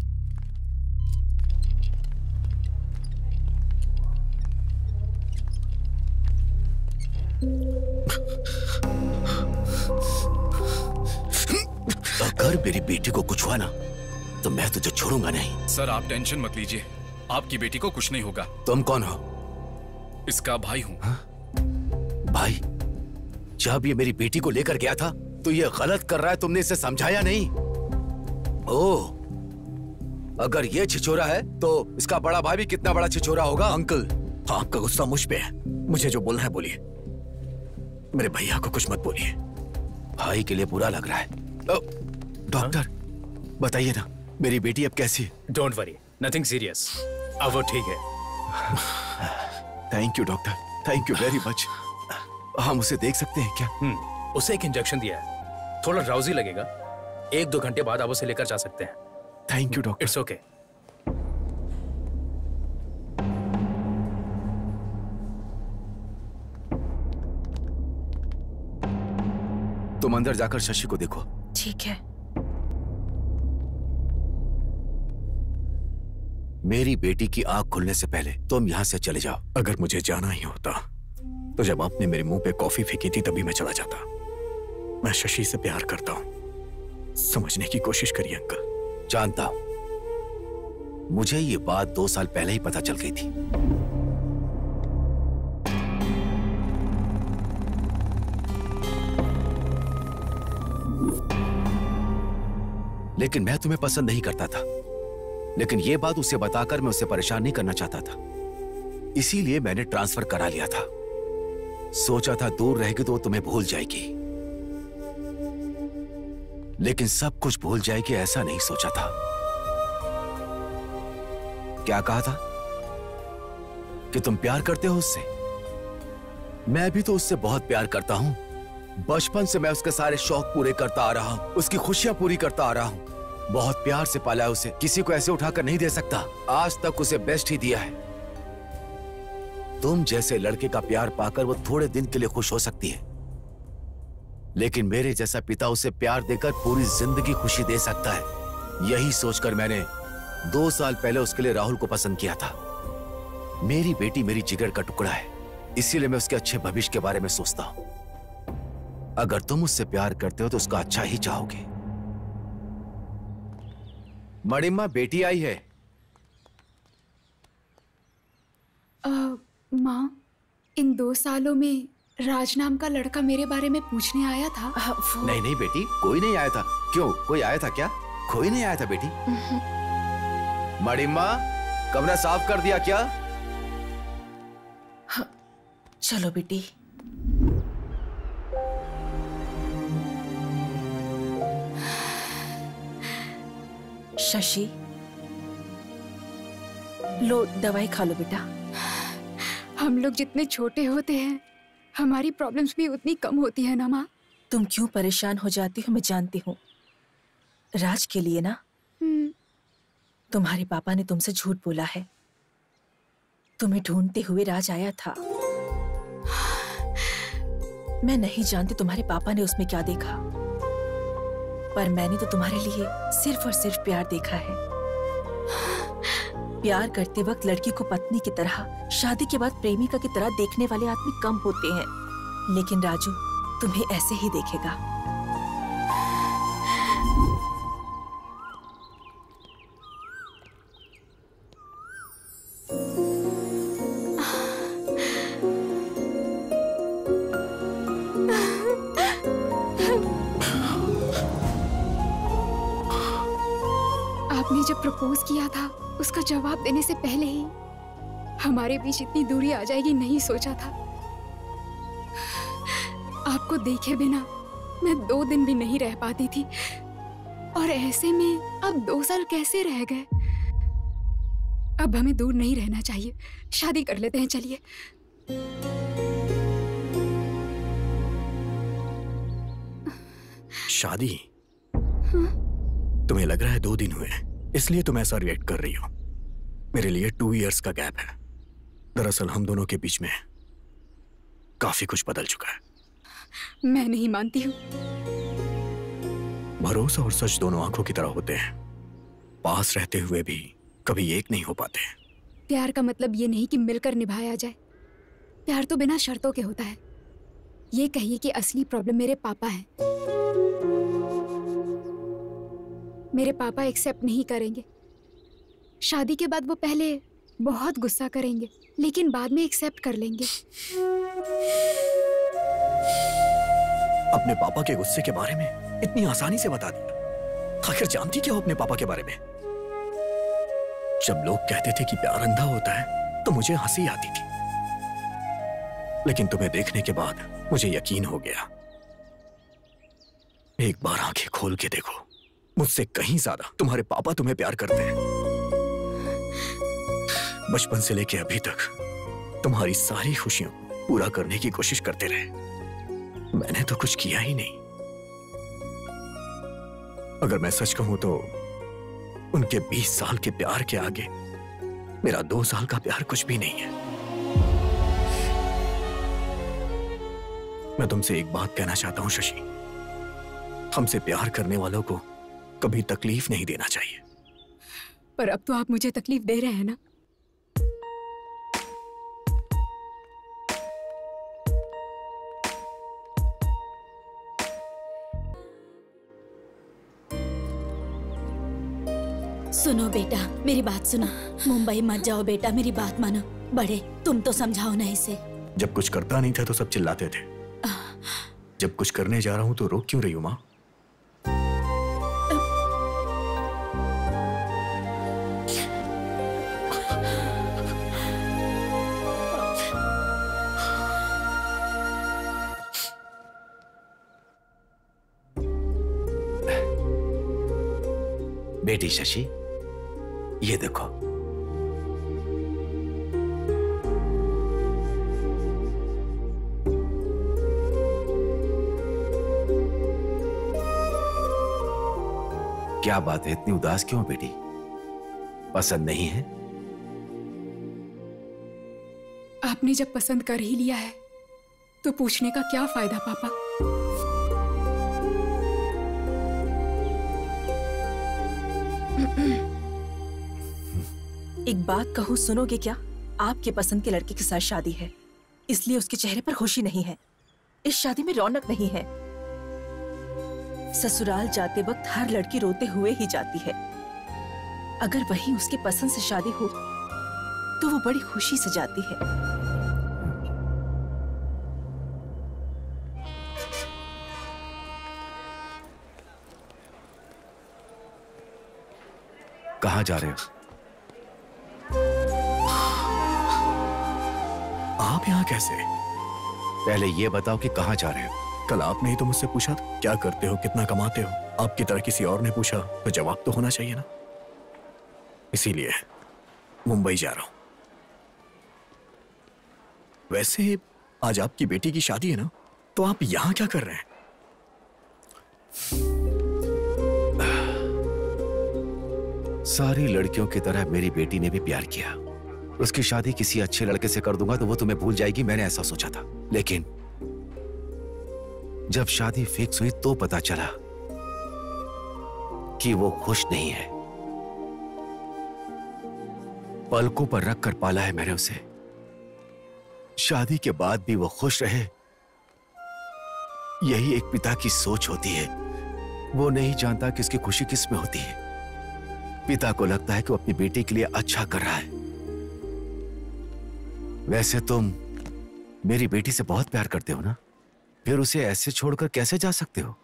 अगर मेरी बेटी को कुछ हुआ ना तो मैं तुझे छोड़ूंगा नहीं। सर आप टेंशन मत लीजिए, आपकी बेटी को कुछ नहीं होगा। तुम कौन हो? इसका भाई हूं। भाई? जब ये मेरी बेटी को लेकर गया था तो ये गलत कर रहा है, तुमने इसे समझाया नहीं? ओह, अगर ये छिछोरा है तो इसका बड़ा भाई भी कितना बड़ा छिछोरा होगा। अंकल, आपका गुस्सा मुझ पे है, मुझे जो बोलना है बोलिए, मेरे भैया को कुछ मत बोलिए। भाई के लिए बुरा लग रहा है। डॉक्टर बताइए ना, मेरी बेटी अब कैसी है? डोंट वरी, नथिंग सीरियस, अब वो ठीक है। Thank you doctor, thank you very much. हम उसे देख सकते हैं क्या? हम्म, उसे एक इंजेक्शन दिया है, थोड़ा ड्राउजी लगेगा, एक दो घंटे बाद आप उसे लेकर जा सकते हैं। Thank you doctor. It's okay. तुम अंदर जाकर शशि को देखो। ठीक है। मेरी बेटी की आंख खुलने से पहले तुम यहां से चले जाओ। अगर मुझे जाना ही होता तो जब आपने मेरे मुंह पे कॉफी फेंकी थी तभी मैं चला जाता। मैं शशि से प्यार करता हूं, समझने की कोशिश करिए अंकल। जानता हूं, मुझे ये बात दो साल पहले ही पता चल गई थी। लेकिन मैं तुम्हें पसंद नहीं करता था, लेकिन यह बात उसे बताकर मैं उसे परेशान नहीं करना चाहता था, इसीलिए मैंने ट्रांसफर करा लिया था। सोचा था दूर रहेगी तो वो तुम्हें भूल जाएगी, लेकिन सब कुछ भूल जाएगी ऐसा नहीं सोचा था। क्या कहा था कि तुम प्यार करते हो उससे? मैं भी तो उससे बहुत प्यार करता हूं। बचपन से मैं उसके सारे शौक पूरे करता आ रहा हूं, उसकी खुशियां पूरी करता आ रहा हूं। बहुत प्यार से पाला है उसे, किसी को ऐसे उठाकर नहीं दे सकता। आज तक उसे बेस्ट ही दिया है। तुम जैसे लड़के का प्यार पाकर वो थोड़े दिन के लिए खुश हो सकती है, लेकिन मेरे जैसा पिता उसे प्यार देकर पूरी जिंदगी खुशी दे सकता है। यही सोचकर मैंने दो साल पहले उसके लिए राहुल को पसंद किया था। मेरी बेटी मेरी जिगर का टुकड़ा है, इसीलिए मैं उसके अच्छे भविष्य के बारे में सोचता हूं। अगर तुम उससे प्यार करते हो तो उसका अच्छा ही चाहोगे। मणिम्मा, बेटी आई है। माँ, इन दो सालों में राज नाम का लड़का मेरे बारे में पूछने आया था। वो... नहीं नहीं बेटी, कोई नहीं आया था। क्यों, कोई आया था क्या? कोई नहीं आया था बेटी। मणिम्मा, कमरा साफ कर दिया क्या? हाँ, चलो बेटी। शशि, लो दवाई खा लो बेटा। हम लोग जितने छोटे होते हैं हमारी प्रॉब्लम्स भी उतनी कम होती है ना माँ। तुम क्यों परेशान हो जाती हो मैं जानती हूँ। राज के लिए ना, तुम्हारे पापा ने तुमसे झूठ बोला है। तुम्हें ढूंढते हुए राज आया था। मैं नहीं जानती तुम्हारे पापा ने उसमें क्या देखा, पर मैंने तो तुम्हारे लिए सिर्फ और सिर्फ प्यार देखा है। प्यार करते वक्त लड़की को पत्नी की तरह, शादी के बाद प्रेमिका की तरह देखने वाले आदमी कम होते हैं, लेकिन राजू तुम्हें ऐसे ही देखेगा। आपने जब प्रपोज किया था उसका जवाब देने से पहले ही हमारे बीच इतनी दूरी आ जाएगी नहीं सोचा था। आपको देखे बिना मैं दो दिन भी नहीं रह पाती थी, और ऐसे में अब दो साल कैसे रह गए। अब हमें दूर नहीं रहना चाहिए, शादी कर लेते हैं। चलिए। शादी? तुम्हें लग रहा है दो दिन हुए हैं, इसलिए तुम ऐसा रिएक्ट कर रही हो। मेरे लिए टू इयर्स का गैप है। दरअसल हम दोनों के बीच में काफी कुछ बदल चुका है। मैं नहीं मानती हूँ। भरोसा और सच दोनों आंखों की तरह होते हैं, पास रहते हुए भी कभी एक नहीं हो पाते। प्यार का मतलब ये नहीं कि मिलकर निभाया जाए। प्यार तो बिना शर्तों के होता है। ये कहिए कि असली प्रॉब्लम मेरे पापा है। मेरे पापा एक्सेप्ट नहीं करेंगे। शादी के बाद वो पहले बहुत गुस्सा करेंगे, लेकिन बाद में एक्सेप्ट कर लेंगे। अपने पापा के गुस्से के बारे में इतनी आसानी से बता दिया। आखिर जानती क्या हो अपने पापा के बारे में? जब लोग कहते थे कि प्यार अंधा होता है तो मुझे हंसी आती थी, लेकिन तुम्हें देखने के बाद मुझे यकीन हो गया। एक बार आंखें खोल के देखो, मुझसे कहीं ज्यादा तुम्हारे पापा तुम्हें प्यार करते हैं। बचपन से लेके अभी तक तुम्हारी सारी खुशियों को पूरा करने की कोशिश करते रहे। मैंने तो कुछ किया ही नहीं। अगर मैं सच कहूं तो उनके बीस साल के प्यार के आगे मेरा दो साल का प्यार कुछ भी नहीं है। मैं तुमसे एक बात कहना चाहता हूं शशि, हमसे प्यार करने वालों को कभी तकलीफ नहीं देना चाहिए। पर अब तो आप मुझे तकलीफ दे रहे हैं ना। सुनो बेटा, मेरी बात सुनो। मुंबई मत जाओ बेटा, मेरी बात मानो। बड़े, तुम तो समझाओ ना इसे। जब कुछ करता नहीं था तो सब चिल्लाते थे, जब कुछ करने जा रहा हूं तो रोक क्यों रही हो मां? बेटी शशि, ये देखो। क्या बात है, इतनी उदास क्यों बेटी? पसंद नहीं है? आपने जब पसंद कर ही लिया है तो पूछने का क्या फायदा पापा? एक बात कहूँ, सुनोगे क्या? आपके पसंद के लड़के के साथ शादी है, इसलिए उसके चेहरे पर खुशी नहीं है। इस शादी में रौनक नहीं है। ससुराल जाते वक्त हर लड़की रोते हुए ही जाती है। अगर वही उसके पसंद से शादी हो तो वो बड़ी खुशी से जाती है। कहाँ जा रहे हो? आप यहाँ कैसे? पहले ये बताओ कि कहाँ जा रहे हो? कल आपने ही तो मुझसे पूछा था क्या करते हो, कितना कमाते हो। आपकी तरह किसी और ने पूछा तो जवाब तो होना चाहिए ना। इसीलिए मुंबई जा रहा हूं। वैसे आज आपकी बेटी की शादी है ना, तो आप यहां क्या कर रहे हैं? सारी लड़कियों की तरह मेरी बेटी ने भी प्यार किया। उसकी शादी किसी अच्छे लड़के से कर दूंगा तो वो तुम्हें भूल जाएगी, मैंने ऐसा सोचा था। लेकिन जब शादी फिक्स हुई तो पता चला कि वो खुश नहीं है। पलकों पर रखकर पाला है मैंने उसे। शादी के बाद भी वो खुश रहे, यही एक पिता की सोच होती है। वो नहीं जानता कि उसकी खुशी किस में होती है। पिता को लगता है कि वो अपनी बेटी के लिए अच्छा कर रहा है। वैसे तुम मेरी बेटी से बहुत प्यार करते हो ना, फिर उसे ऐसे छोड़कर कैसे जा सकते हो?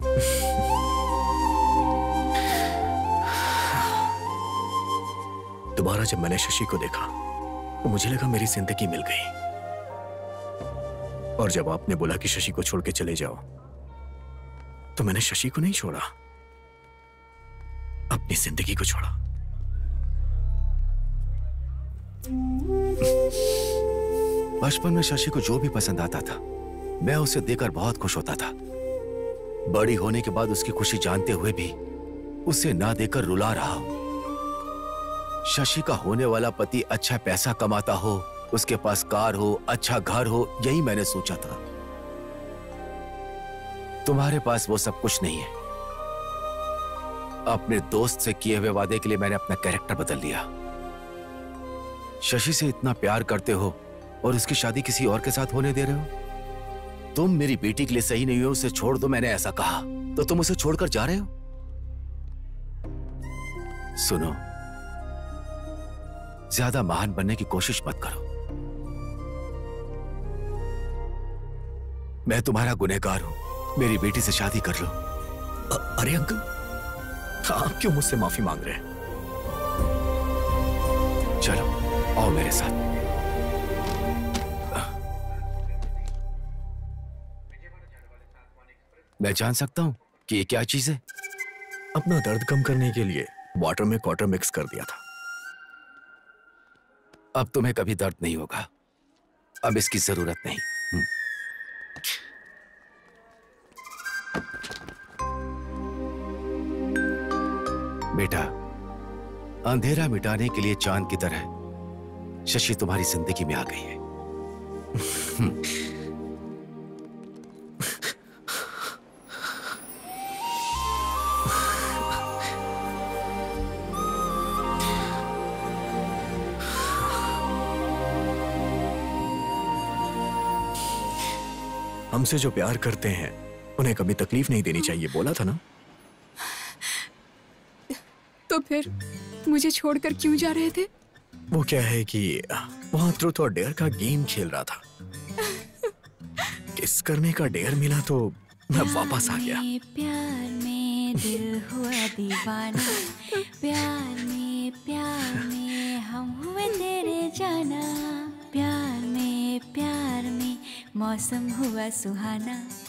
दोबारा जब मैंने शशि को देखा तो मुझे लगा मेरी जिंदगी मिल गई। और जब आपने बोला कि शशि को छोड़ के चले जाओ, तो मैंने शशि को नहीं छोड़ा, अपनी जिंदगी को छोड़ा। बचपन में शशि को जो भी पसंद आता था मैं उसे देकर बहुत खुश होता था। बड़ी होने के बाद उसकी खुशी जानते हुए भी उसे ना देकर रुला रहा हूं। शशि का होने वाला पति अच्छा पैसा कमाता हो, उसके पास कार हो, अच्छा घर हो, यही मैंने सोचा था। तुम्हारे पास वो सब कुछ नहीं है। अपने दोस्त से किए हुए वादे के लिए मैंने अपना कैरेक्टर बदल लिया। शशि से इतना प्यार करते हो और उसकी शादी किसी और के साथ होने दे रहे हो। तुम मेरी बेटी के लिए सही नहीं हो, उसे छोड़ दो, मैंने ऐसा कहा तो तुम उसे छोड़कर जा रहे हो। सुनो, ज्यादा महान बनने की कोशिश मत करो। मैं तुम्हारा गुनहगार हूं, मेरी बेटी से शादी कर लो। अ- अरे अंकल, आप क्यों मुझसे माफी मांग रहे हैं? चलो आओ मेरे साथ। मैं जान सकता हूं कि ये क्या चीज है? अपना दर्द कम करने के लिए वाटर में क्वार्टर मिक्स कर दिया था। अब तुम्हें कभी दर्द नहीं होगा, अब इसकी जरूरत नहीं। बेटा, अंधेरा मिटाने के लिए चांद की तरह शशि तुम्हारी जिंदगी में आ गई है। हमसे जो प्यार करते हैं उन्हें कभी तकलीफ नहीं देनी चाहिए, बोला था ना। तो फिर मुझे छोड़कर क्यों जा रहे थे? वो क्या है कि वहां ट्रुथ और डेयर का गेम खेल रहा था। किस करने का डेयर मिला तो मैं वापस आ गया। प्यार में दिल हुआ दीवाना, प्यार में प्यार में हम हुए तेरे जाना, प्यार में प्यार में मौसम हुआ सुहाना।